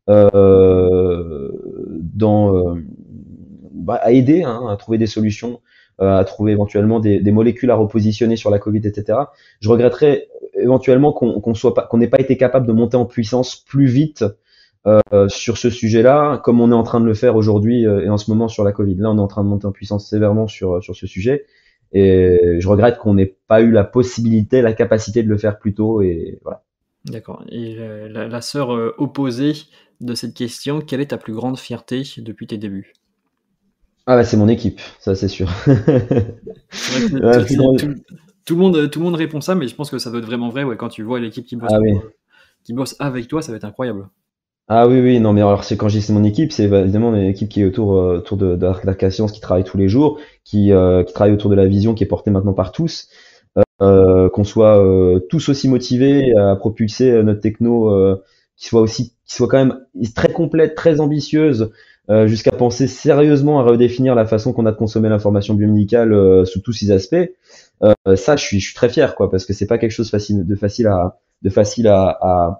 euh, dans euh, bah, à aider hein, à trouver des solutions, euh, à trouver éventuellement des, des molécules à repositionner sur la Covid, et cetera. Je regretterais éventuellement qu'on qu'on soit pas qu'on n'ait pas été capable de monter en puissance plus vite euh, sur ce sujet-là, comme on est en train de le faire aujourd'hui euh, et en ce moment sur la Covid. Là, on est en train de monter en puissance sévèrement sur, sur ce sujet. Et je regrette qu'on n'ait pas eu la possibilité, la capacité de le faire plus tôt. Et voilà. D'accord. Et euh, la, la sœur euh, opposée de cette question, quelle est ta plus grande fierté depuis tes débuts? Ah bah, c'est mon équipe, ça c'est sûr. C'est vrai que c'est- La c'est- plus c'est- grande- tout, tout le monde, tout le monde répond ça, mais je pense que ça doit être vraiment vrai. Ouais, quand tu vois l'équipe qui bosse, Ah oui. pour- qui bosse avec toi, ça va être incroyable. Ah oui, oui, non, mais alors c'est quand je dis c'est mon équipe, c'est bah, évidemment une équipe qui est autour, euh, autour de, de l'Arc Science, qui travaille tous les jours, qui, euh, qui travaille autour de la vision qui est portée maintenant par tous, euh, qu'on soit euh, tous aussi motivés à propulser euh, notre techno, euh, qui soit aussi, qui soit quand même très complète, très ambitieuse, euh, jusqu'à penser sérieusement à redéfinir la façon qu'on a de consommer l'information biomédicale euh, sous tous ses aspects. Euh, ça, je suis, je suis très fier, quoi, parce que c'est pas quelque chose facile, de facile à, de facile à, à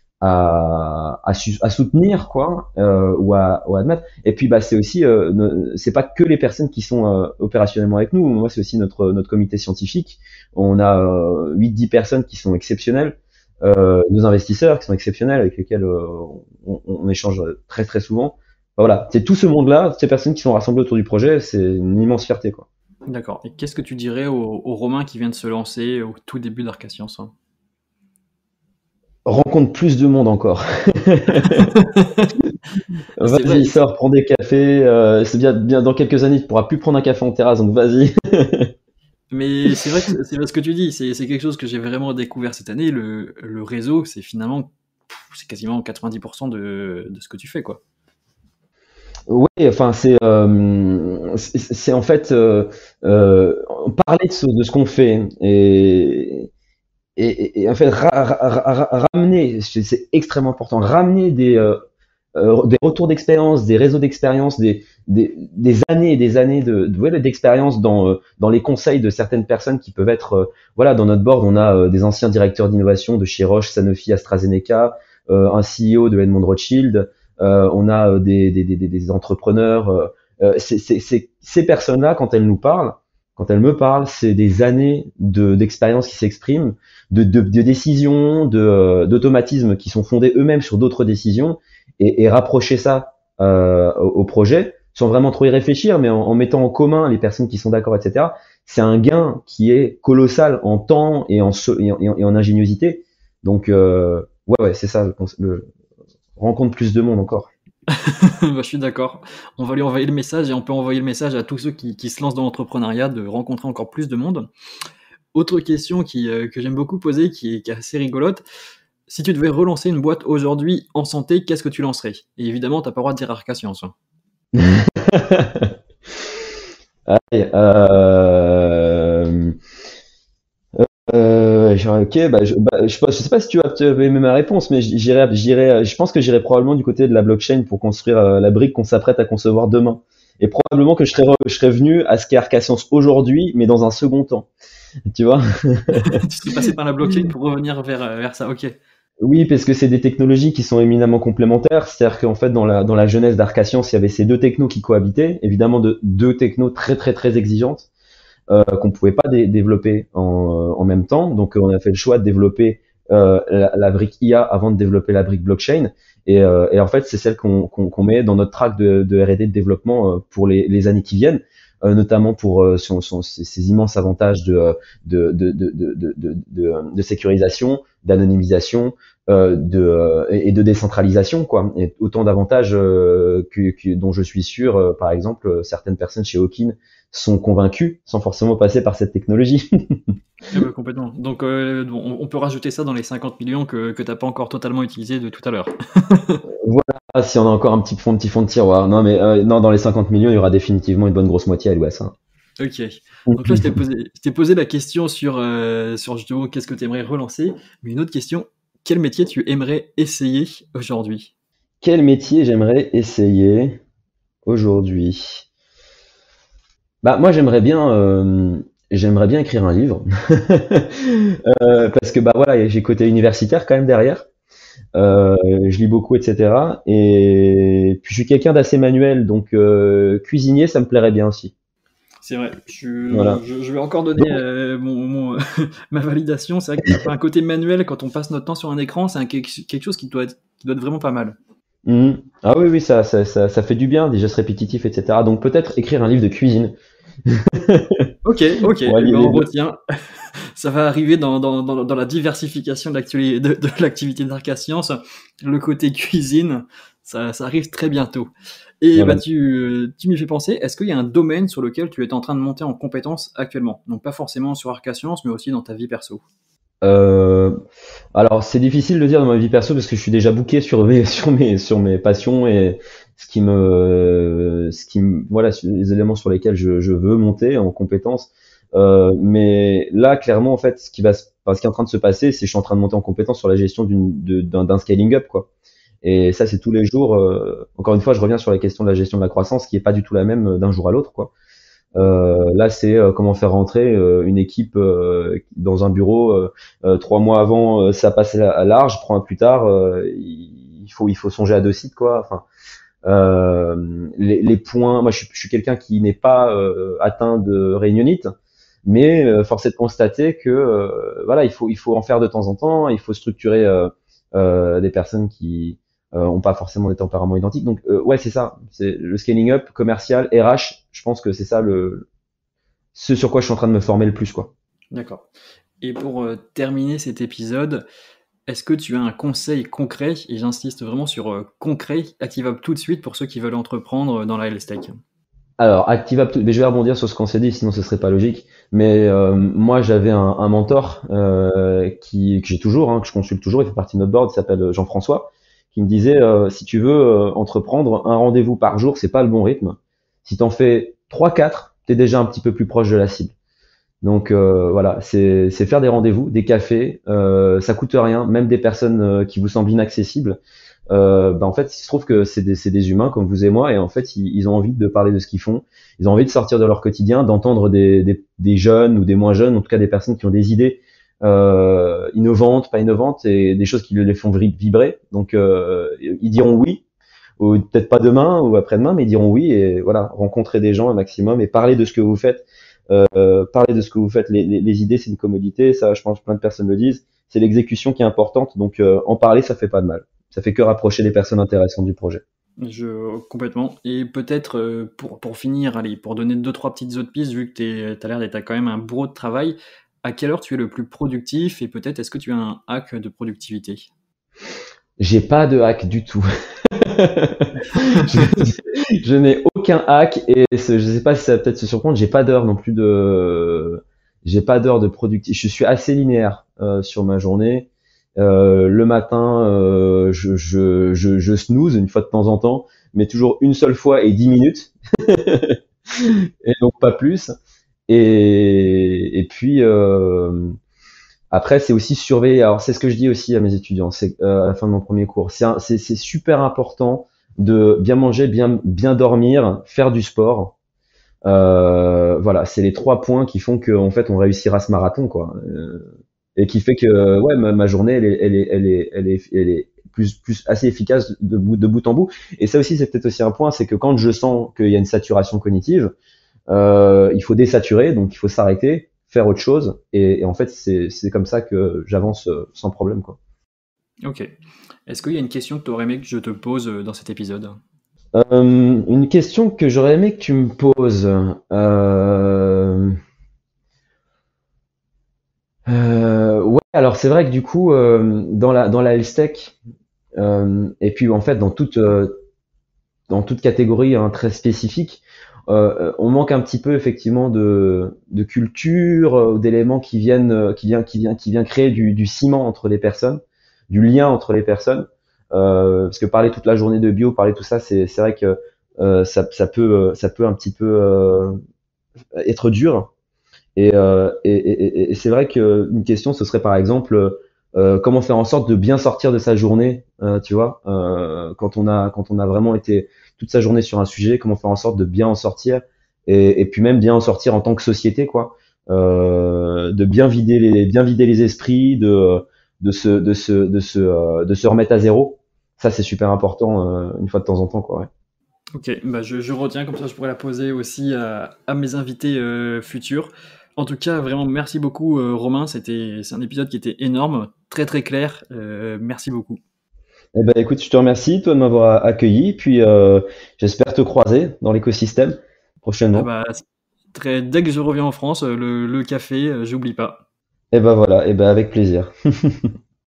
à, à, su- à soutenir quoi euh, ou, à, ou à admettre et puis bah c'est aussi euh, ne- c'est pas que les personnes qui sont euh, opérationnellement avec nous. Moi c'est aussi notre notre comité scientifique. On a euh, huit dix personnes qui sont exceptionnelles, euh, nos investisseurs qui sont exceptionnels avec lesquels euh, on, on échange très très souvent. Enfin, voilà, c'est tout ce monde là, ces personnes qui sont rassemblées autour du projet, c'est une immense fierté quoi. D'accord. Et qu'est-ce que tu dirais au, au Romain qui vient de se lancer au tout début d'Arca Science, hein? Rencontre plus de monde encore. C'est vrai, Vas-y, sors, prends des cafés. Euh, c'est bien, bien, dans quelques années, tu pourras plus prendre un café en terrasse, donc vas-y. mais c'est vrai que c'est vrai ce que tu dis, c'est c'est quelque chose que j'ai vraiment découvert cette année. Le, le réseau, c'est finalement, pff, c'est quasiment quatre-vingt-dix pour cent de, de ce que tu fais, quoi. Oui, enfin, c'est, euh, c'est c'est en fait euh, euh, parler de ce, de ce qu'on fait et, et, et- et en fait ra- ra- ra- ra- ramener, c'est c'est extrêmement important, ramener des, euh, euh, des retours d'expérience, des réseaux d'expérience, des, des, des années et des années de, de- ouais, d'expérience dans, euh, dans les conseils de certaines personnes qui peuvent être, euh, voilà, dans notre board, on a euh, des anciens directeurs d'innovation de chez Roche, Sanofi, AstraZeneca, euh, un C E O de Edmond Rothschild, euh, on a des, des, des, des entrepreneurs. Euh, c'est, c'est, c'est, ces personnes-là, quand elles nous parlent, quand elles me parlent, c'est des années de, d'expérience qui s'expriment, de, de, de décisions, de, d'automatismes qui sont fondés eux-mêmes sur d'autres décisions, et, et rapprocher ça euh, au, au projet, sans vraiment trop y réfléchir, mais en, en mettant en commun les personnes qui sont d'accord, et cetera. C'est un gain qui est colossal en temps et en, et en, et en ingéniosité. Donc, euh, ouais, ouais, c'est ça, le, le rencontre plus de monde encore. Bah, je suis d'accord. On va lui envoyer le message et on peut envoyer le message à tous ceux qui, qui se lancent dans l'entrepreneuriat de rencontrer encore plus de monde. Autre question qui, euh, que j'aime beaucoup poser, qui est, qui est assez rigolote. Si tu devais relancer une boîte aujourd'hui en santé, qu'est-ce que tu lancerais? Et évidemment, t'as pas le droit de dire Arca Science. Allez, euh... Euh, ok, bah, je, bah, je, sais pas je sais pas si tu vas aimer ma réponse, mais j'irai, j'irai, je pense que j'irai probablement du côté de la blockchain pour construire euh, la brique qu'on s'apprête à concevoir demain. Et probablement que je serais, je serais venu à ce qu'est Arca Science aujourd'hui, mais dans un second temps. Tu vois? Tu serais passé par la blockchain pour revenir vers, vers ça, ok. Oui, parce que c'est des technologies qui sont éminemment complémentaires. C'est-à-dire qu'en fait, dans la, dans la jeunesse d'Arca Science, il y avait ces deux technos qui cohabitaient. Évidemment, de, deux technos très, très, très exigeantes. Euh, qu'on pouvait pas dé développer en, en même temps. Donc, on a fait le choix de développer euh, la, la brique I A avant de développer la brique blockchain. Et, euh, et en fait, c'est celle qu'on qu'on, qu'on met dans notre track de, de R et D de développement euh, pour les, les années qui viennent, euh, notamment pour euh, son, son, ces, ces immenses avantages de, de, de, de, de, de, de, de sécurisation, d'anonymisation euh, de, euh, et de décentralisation, quoi. Et autant d'avantages euh, que, que, dont je suis sûr, euh, par exemple, certaines personnes chez Hawkin sont convaincus sans forcément passer par cette technologie. Eh ben, complètement. Donc euh, on, on peut rajouter ça dans les cinquante millions que, que tu n'as pas encore totalement utilisé de tout à l'heure. Voilà, si on a encore un petit fond, petit fond de tiroir. Non, mais euh, non, dans les cinquante millions, il y aura définitivement une bonne grosse moitié à l'O S. Hein. Ok. Donc là, je t'ai posé, je t'ai posé la question sur, euh, sur justement qu'est-ce que tu aimerais relancer. Mais une autre question, quel métier tu aimerais essayer aujourd'hui? Quel métier j'aimerais essayer aujourd'hui? Bah moi j'aimerais bien euh, j'aimerais bien écrire un livre euh, parce que bah voilà j'ai côté universitaire quand même derrière. Euh, je lis beaucoup et cetera. Et puis je suis quelqu'un d'assez manuel donc euh, cuisinier ça me plairait bien aussi. C'est vrai, je, Voilà. je, je vais encore donner euh, mon, mon, ma validation. C'est vrai que un côté manuel quand on passe notre temps sur un écran, c'est un, quelque chose qui doit être, qui doit être vraiment pas mal. Mmh. Ah oui oui ça, ça ça ça fait du bien, des gestes répétitifs et cetera. Donc peut-être écrire un livre de cuisine. Ok, ok, On va eh lier ben, les on deux. retient. Ça va arriver dans, dans, dans, dans la diversification de l'actualité de, de l'activité d'Arca Science. Le côté cuisine, ça, ça arrive très bientôt. Et Voilà. bah tu, tu m'y fais penser, est-ce qu'il y a un domaine sur lequel tu es en train de monter en compétence actuellement? Donc pas forcément sur Arca Science, mais aussi dans ta vie perso. Euh, alors c'est difficile de dire dans ma vie perso parce que je suis déjà booké sur mes sur mes sur mes passions et ce qui me ce qui me voilà sur les éléments sur lesquels je, je veux monter en compétences. Euh, mais là clairement en fait ce qui va se, enfin, ce qui est en train de se passer c'est que je suis en train de monter en compétence sur la gestion d'une de- d'un d'un scaling up quoi. Et ça c'est tous les jours. Euh, encore une fois je reviens sur la question de la gestion de la croissance qui est pas du tout la même d'un jour à l'autre quoi. Euh, là, c'est euh, comment faire rentrer euh, une équipe euh, dans un bureau euh, euh, trois mois avant, euh, ça passe à large, trois mois plus tard, euh, il faut il faut songer à deux sites quoi. Enfin, euh, les, les points. Moi, je suis, je suis quelqu'un qui n'est pas euh, atteint de réunionite, mais euh, force est de constater que euh, voilà, il faut il faut en faire de temps en temps. Il faut structurer euh, euh, des personnes qui euh, ont pas forcément des tempéraments identiques. Donc euh, ouais, c'est ça. C'est le scaling up commercial, R H. Je pense que c'est ça le ce sur quoi je suis en train de me former le plus quoi. D'accord. Et pour euh, terminer cet épisode, est-ce que tu as un conseil concret, et j'insiste vraiment sur euh, concret, activable tout de suite pour ceux qui veulent entreprendre dans la health tech? Alors, ActiveApp, mais je vais rebondir sur ce qu'on s'est dit, sinon ce serait pas logique. Mais euh, moi, j'avais un, un mentor euh, qui que j'ai toujours, hein, que je consulte toujours, il fait partie de notre board, il s'appelle Jean-François, qui me disait euh, si tu veux euh, entreprendre un rendez-vous par jour, c'est pas le bon rythme. Si t'en fais trois, quatre, t'es déjà un petit peu plus proche de la cible. Donc euh, voilà, c'est c'est faire des rendez-vous, des cafés, euh, ça coûte rien, même des personnes euh, qui vous semblent inaccessibles. Euh, bah en fait, il se trouve que c'est des, c'est des humains comme vous et moi, et en fait, ils, ils ont envie de parler de ce qu'ils font, ils ont envie de sortir de leur quotidien, d'entendre des, des, des jeunes ou des moins jeunes, en tout cas des personnes qui ont des idées euh, innovantes, pas innovantes, et des choses qui les font vibrer. Donc, euh, ils diront oui, ou peut-être pas demain ou après-demain, mais ils diront oui. Et voilà, rencontrer des gens un maximum et parler de ce que vous faites. Euh, parler de ce que vous faites. Les, les, les idées, c'est une commodité. Ça, je pense, que plein de personnes le disent. C'est l'exécution qui est importante. Donc, euh, en parler, ça fait pas de mal. Ça fait que rapprocher les personnes intéressantes du projet. Je complètement. Et peut-être euh, pour, pour finir, allez, pour donner deux, trois petites autres pistes, vu que tu as l'air d'être quand même un bourreau de travail, à quelle heure tu es le plus productif et peut-être est-ce que tu as un hack de productivité? J'ai pas de hack du tout. je je n'ai aucun hack et ce- je sais pas si ça va peut-être se surprendre. J'ai pas d'heure non plus de, j'ai pas d'heure de productif. Je suis assez linéaire euh, sur ma journée. Euh, le matin, euh, je, je, je, je snooze une fois de temps en temps, mais toujours une seule fois et dix minutes, et donc pas plus. Et, et puis euh, après, c'est aussi surveiller. Alors, c'est ce que je dis aussi à mes étudiants, c'est euh, à la fin de mon premier cours. C'est un- c'est c'est super important de bien manger, bien bien dormir, faire du sport. Euh, voilà, c'est les trois points qui font que en fait on réussira ce marathon, quoi. Euh, et qui fait que ouais, ma, ma journée elle est elle est elle est elle est, elle est plus plus assez efficace de bout de bout en bout. Et ça aussi, c'est peut-être aussi un point, c'est que quand je sens qu'il y a une saturation cognitive, euh, il faut désaturer, donc il faut s'arrêter, faire autre chose, et, et en fait c'est c'est comme ça que j'avance euh, sans problème, quoi. Ok. Est-ce qu'il y a une question que tu aurais aimé que je te pose euh, dans cet épisode? Euh, une question que j'aurais aimé que tu me poses. Euh, euh, ouais, alors c'est vrai que du coup euh, dans la dans la health tech euh, et puis en fait dans toute euh, dans toute catégorie hein, très spécifique, euh, on manque un petit peu effectivement de, de culture, euh, d'éléments qui viennent, euh, qui vient, qui vient, qui vient créer du, du ciment entre les personnes, du lien entre les personnes. Euh, parce que parler toute la journée de bio, parler tout ça, c'est, c'est vrai que euh, ça, ça peut, euh, ça peut un petit peu euh, être dur. Et, euh, et, et, et c'est vrai qu'une question, ce serait par exemple euh, comment faire en sorte de bien sortir de sa journée, euh, tu vois, euh, quand on a quand on a vraiment été toute sa journée sur un sujet, comment faire en sorte de bien en sortir et, et puis même bien en sortir en tant que société, quoi, euh, de bien vider les bien vider les esprits, de de se de se de se euh, de se remettre à zéro. Ça c'est super important euh, une fois de temps en temps, quoi. Ouais. Ok, bah je, je retiens, comme ça je pourrais la poser aussi à, à mes invités euh, futurs. En tout cas, vraiment merci beaucoup euh, Romain, c'était, c'est un épisode qui était énorme, très très clair, euh, merci beaucoup. Eh ben, écoute, je te remercie, toi, de m'avoir accueilli, puis euh, j'espère te croiser dans l'écosystème Ah prochainement. bah, très, dès que je reviens en France, euh, le, le café, euh, j'oublie pas. Et ben voilà, et ben avec plaisir.